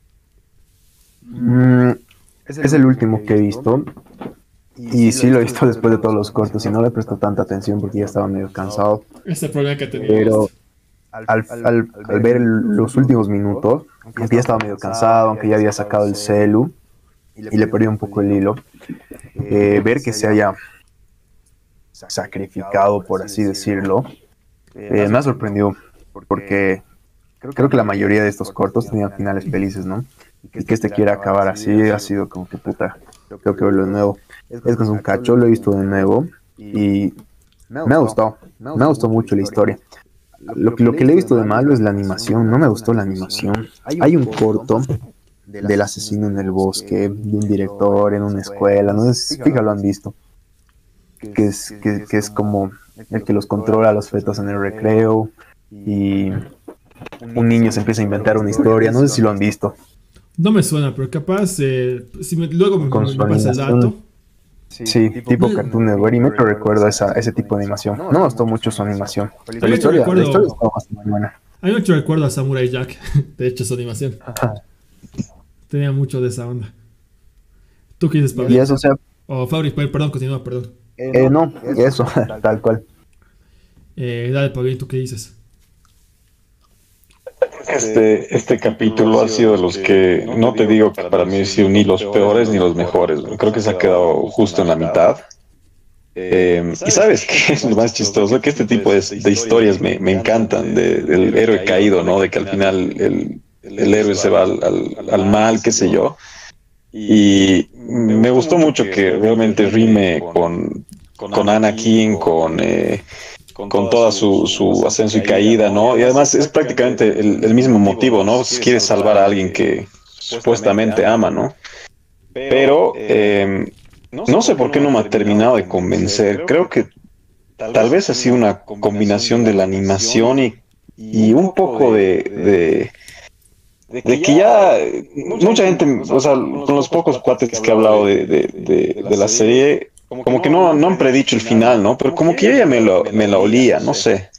Mm, es el último que he visto. Y sí lo he visto después de todos los cortos y no le presto tanta atención porque ya estaba medio cansado. Ese es el problema que tenía. Pero al, al, al ver el, los últimos minutos, aunque ya estaba medio cansado, aunque ya había sacado el celu y le perdí un poco el hilo, eh, ver que se haya sacrificado, por así decirlo, eh, me ha sorprendido porque creo que la mayoría de estos cortos tenían finales felices, ¿no? Y que este quiera acabar así ha sido como que puta, tengo que verlo de nuevo. Es que es un cacho, lo he visto de nuevo y me ha gustado, me ha gustado mucho la historia. Lo, lo que le he visto de malo es la animación, no me gustó la animación. Hay un corto del asesino en el bosque, de un director en una escuela, no sé si fija lo han visto, que es, que, que es como el que los controla a los fetos en el recreo y un niño se empieza a inventar una historia, no sé si lo han visto. No me suena, pero capaz, eh, si me, luego me, me pasa el dato. Sí, tipo Cartoon Network, y me recuerdo a esa, ese tipo de animación. No me gustó mucho su animación. Pero la historia, recuerdo, la historia estaba bastante buena. A mí me recuerdo a Samurai Jack, de hecho, su animación. Ajá. Tenía mucho de esa onda. ¿Tú qué dices, Pablo? Y eso, o sea... Oh, Fabri, perdón, continúa, perdón. Eh, no, eso, tal cual. Eh, dale, Pablo, ¿tú qué dices? Este, este capítulo ha sido de los que, no te digo que para mí ha sido ni los peores ni los mejores. Creo que se ha quedado justo en la mitad. Eh, y ¿sabes qué es lo más chistoso? Que este tipo de, de historias me, me encantan, de, del héroe caído, ¿no? De que al final el, el héroe se va al, al, al mal, qué sé yo. Y me gustó mucho que realmente rime con, con Anakin, con... Eh, Con, con toda su, su ascenso y caída, ¿no? Y además es prácticamente el, el mismo motivo, ¿no? Quiere salvar a alguien que supuestamente ama, ¿no? Pero eh, no sé por qué no me ha terminado de convencer. Creo que tal vez ha sido una combinación de la animación y, y un poco de, de, de que ya mucha gente, o sea, con los pocos cuates que he hablado de, de, de, de la serie... Como que no, no han predicho el final, ¿no? Pero como que yo ya me, lo, me la olía, no sé.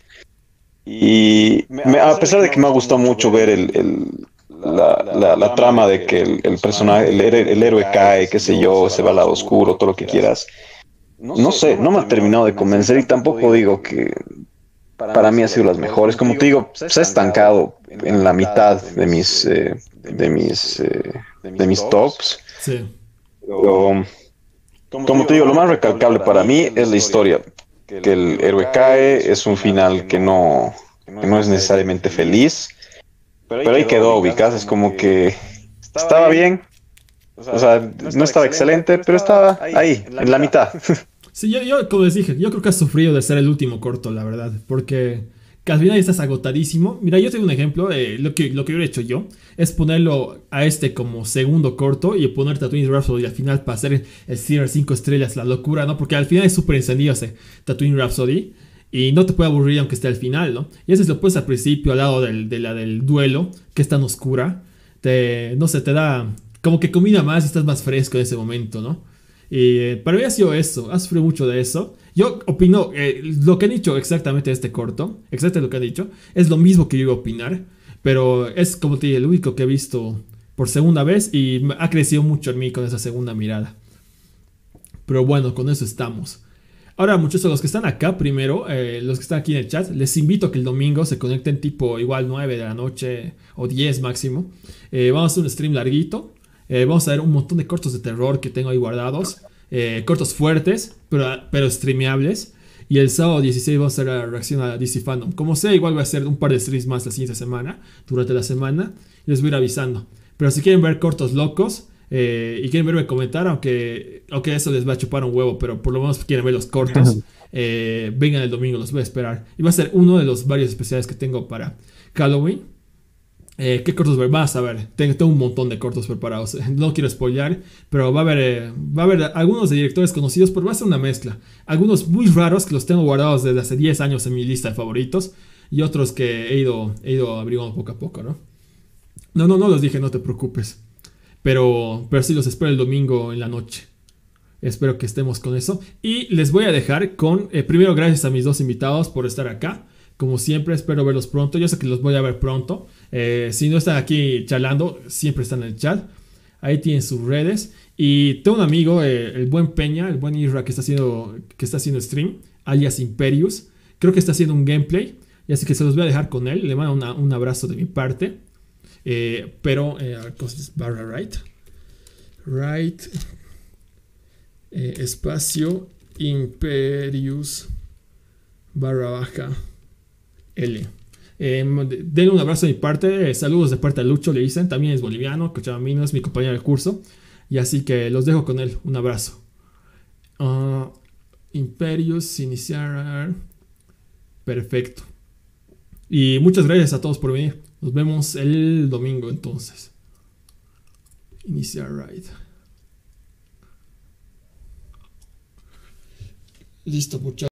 Y me, a pesar de que me ha gustado mucho ver el, el, la, la, la trama de que el, el personaje, el, el héroe cae, qué sé yo, se va al lado oscuro, todo lo que quieras. No sé, no me ha terminado de convencer y tampoco digo que para mí ha sido las mejores. Como te digo, se ha estancado en la mitad de mis, eh, de mis, eh, de mis tops. Sí. Pero, como te digo, lo más recalcable para mí es la historia. Que el héroe cae, es un final que no, que no es necesariamente feliz, pero ahí quedó ubicado. Es como que estaba bien, o sea, no estaba excelente, pero estaba ahí, en la mitad. Sí, yo, yo como les dije, yo creo que has sufrido de ser el último corto, la verdad, porque que al final estás agotadísimo. Mira, yo tengo un ejemplo, eh, lo, que, lo que hubiera hecho yo es ponerlo a este como segundo corto y poner Tatooine Rhapsody al final para hacer el cierre cinco estrellas, la locura, ¿no? Porque al final es súper encendido ese Tatooine Rhapsody y no te puede aburrir aunque esté al final, ¿no? Y ese lo pones al principio al lado del, de la del duelo, que es tan oscura, te, no sé, te da como que combina más y estás más fresco en ese momento, ¿no? Y eh, para mí ha sido eso, ha sufrido mucho de eso. Yo opino, eh, lo que han dicho exactamente de este corto, exactamente lo que han dicho, es lo mismo que yo iba a opinar, pero es como te dije, el único que he visto por segunda vez y ha crecido mucho en mí con esa segunda mirada. Pero bueno, con eso estamos. Ahora, muchachos, los que están acá primero, eh, los que están aquí en el chat, les invito a que el domingo se conecten tipo igual nueve de la noche o diez máximo. Eh, vamos a hacer un stream larguito. Eh, vamos a ver un montón de cortos de terror que tengo ahí guardados. Eh, cortos fuertes, pero, pero streameables. Y el sábado dieciséis vamos a hacer la reacción a D C Fandom. Como sea, igual voy a hacer un par de streams más la siguiente semana, durante la semana. Y les voy a ir avisando. Pero si quieren ver cortos locos eh, y quieren verme comentar, aunque, aunque eso les va a chupar un huevo, pero por lo menos quieren ver los cortos, eh, vengan el domingo, los voy a esperar. Y va a ser uno de los varios especiales que tengo para Halloween. Eh, ¿Qué cortos ver? Vas a ver, tengo, tengo un montón de cortos preparados. No quiero spoilear, pero va a haber, eh, va a haber algunos de directores conocidos, pero va a ser una mezcla. Algunos muy raros que los tengo guardados desde hace diez años en mi lista de favoritos, y otros que he ido, he ido averiguando poco a poco, ¿no? No, no, no los dije, no te preocupes. Pero, pero sí los espero el domingo en la noche. Espero que estemos con eso. Y les voy a dejar con, eh, primero, gracias a mis dos invitados por estar acá. Como siempre, espero verlos pronto. Yo sé que los voy a ver pronto. Eh, si no están aquí charlando, siempre están en el chat. Ahí tienen sus redes. Y tengo un amigo, eh, el buen Peña, el buen Isra, que está haciendo, que está haciendo stream, alias Imperius. Creo que está haciendo un gameplay. Y así que se los voy a dejar con él. Le mando una, un abrazo de mi parte. Eh, pero, eh, cosas barra right. Right. Eh, espacio Imperius barra baja L. Eh, denle un abrazo de mi parte. Eh, saludos de parte de Lucho, le dicen. También es boliviano, cochabambino, es mi compañero del curso. Y así que los dejo con él. Un abrazo. Uh, Imperius, iniciar. Perfecto. Y muchas gracias a todos por venir. Nos vemos el domingo entonces. Iniciar ride. Listo, muchachos.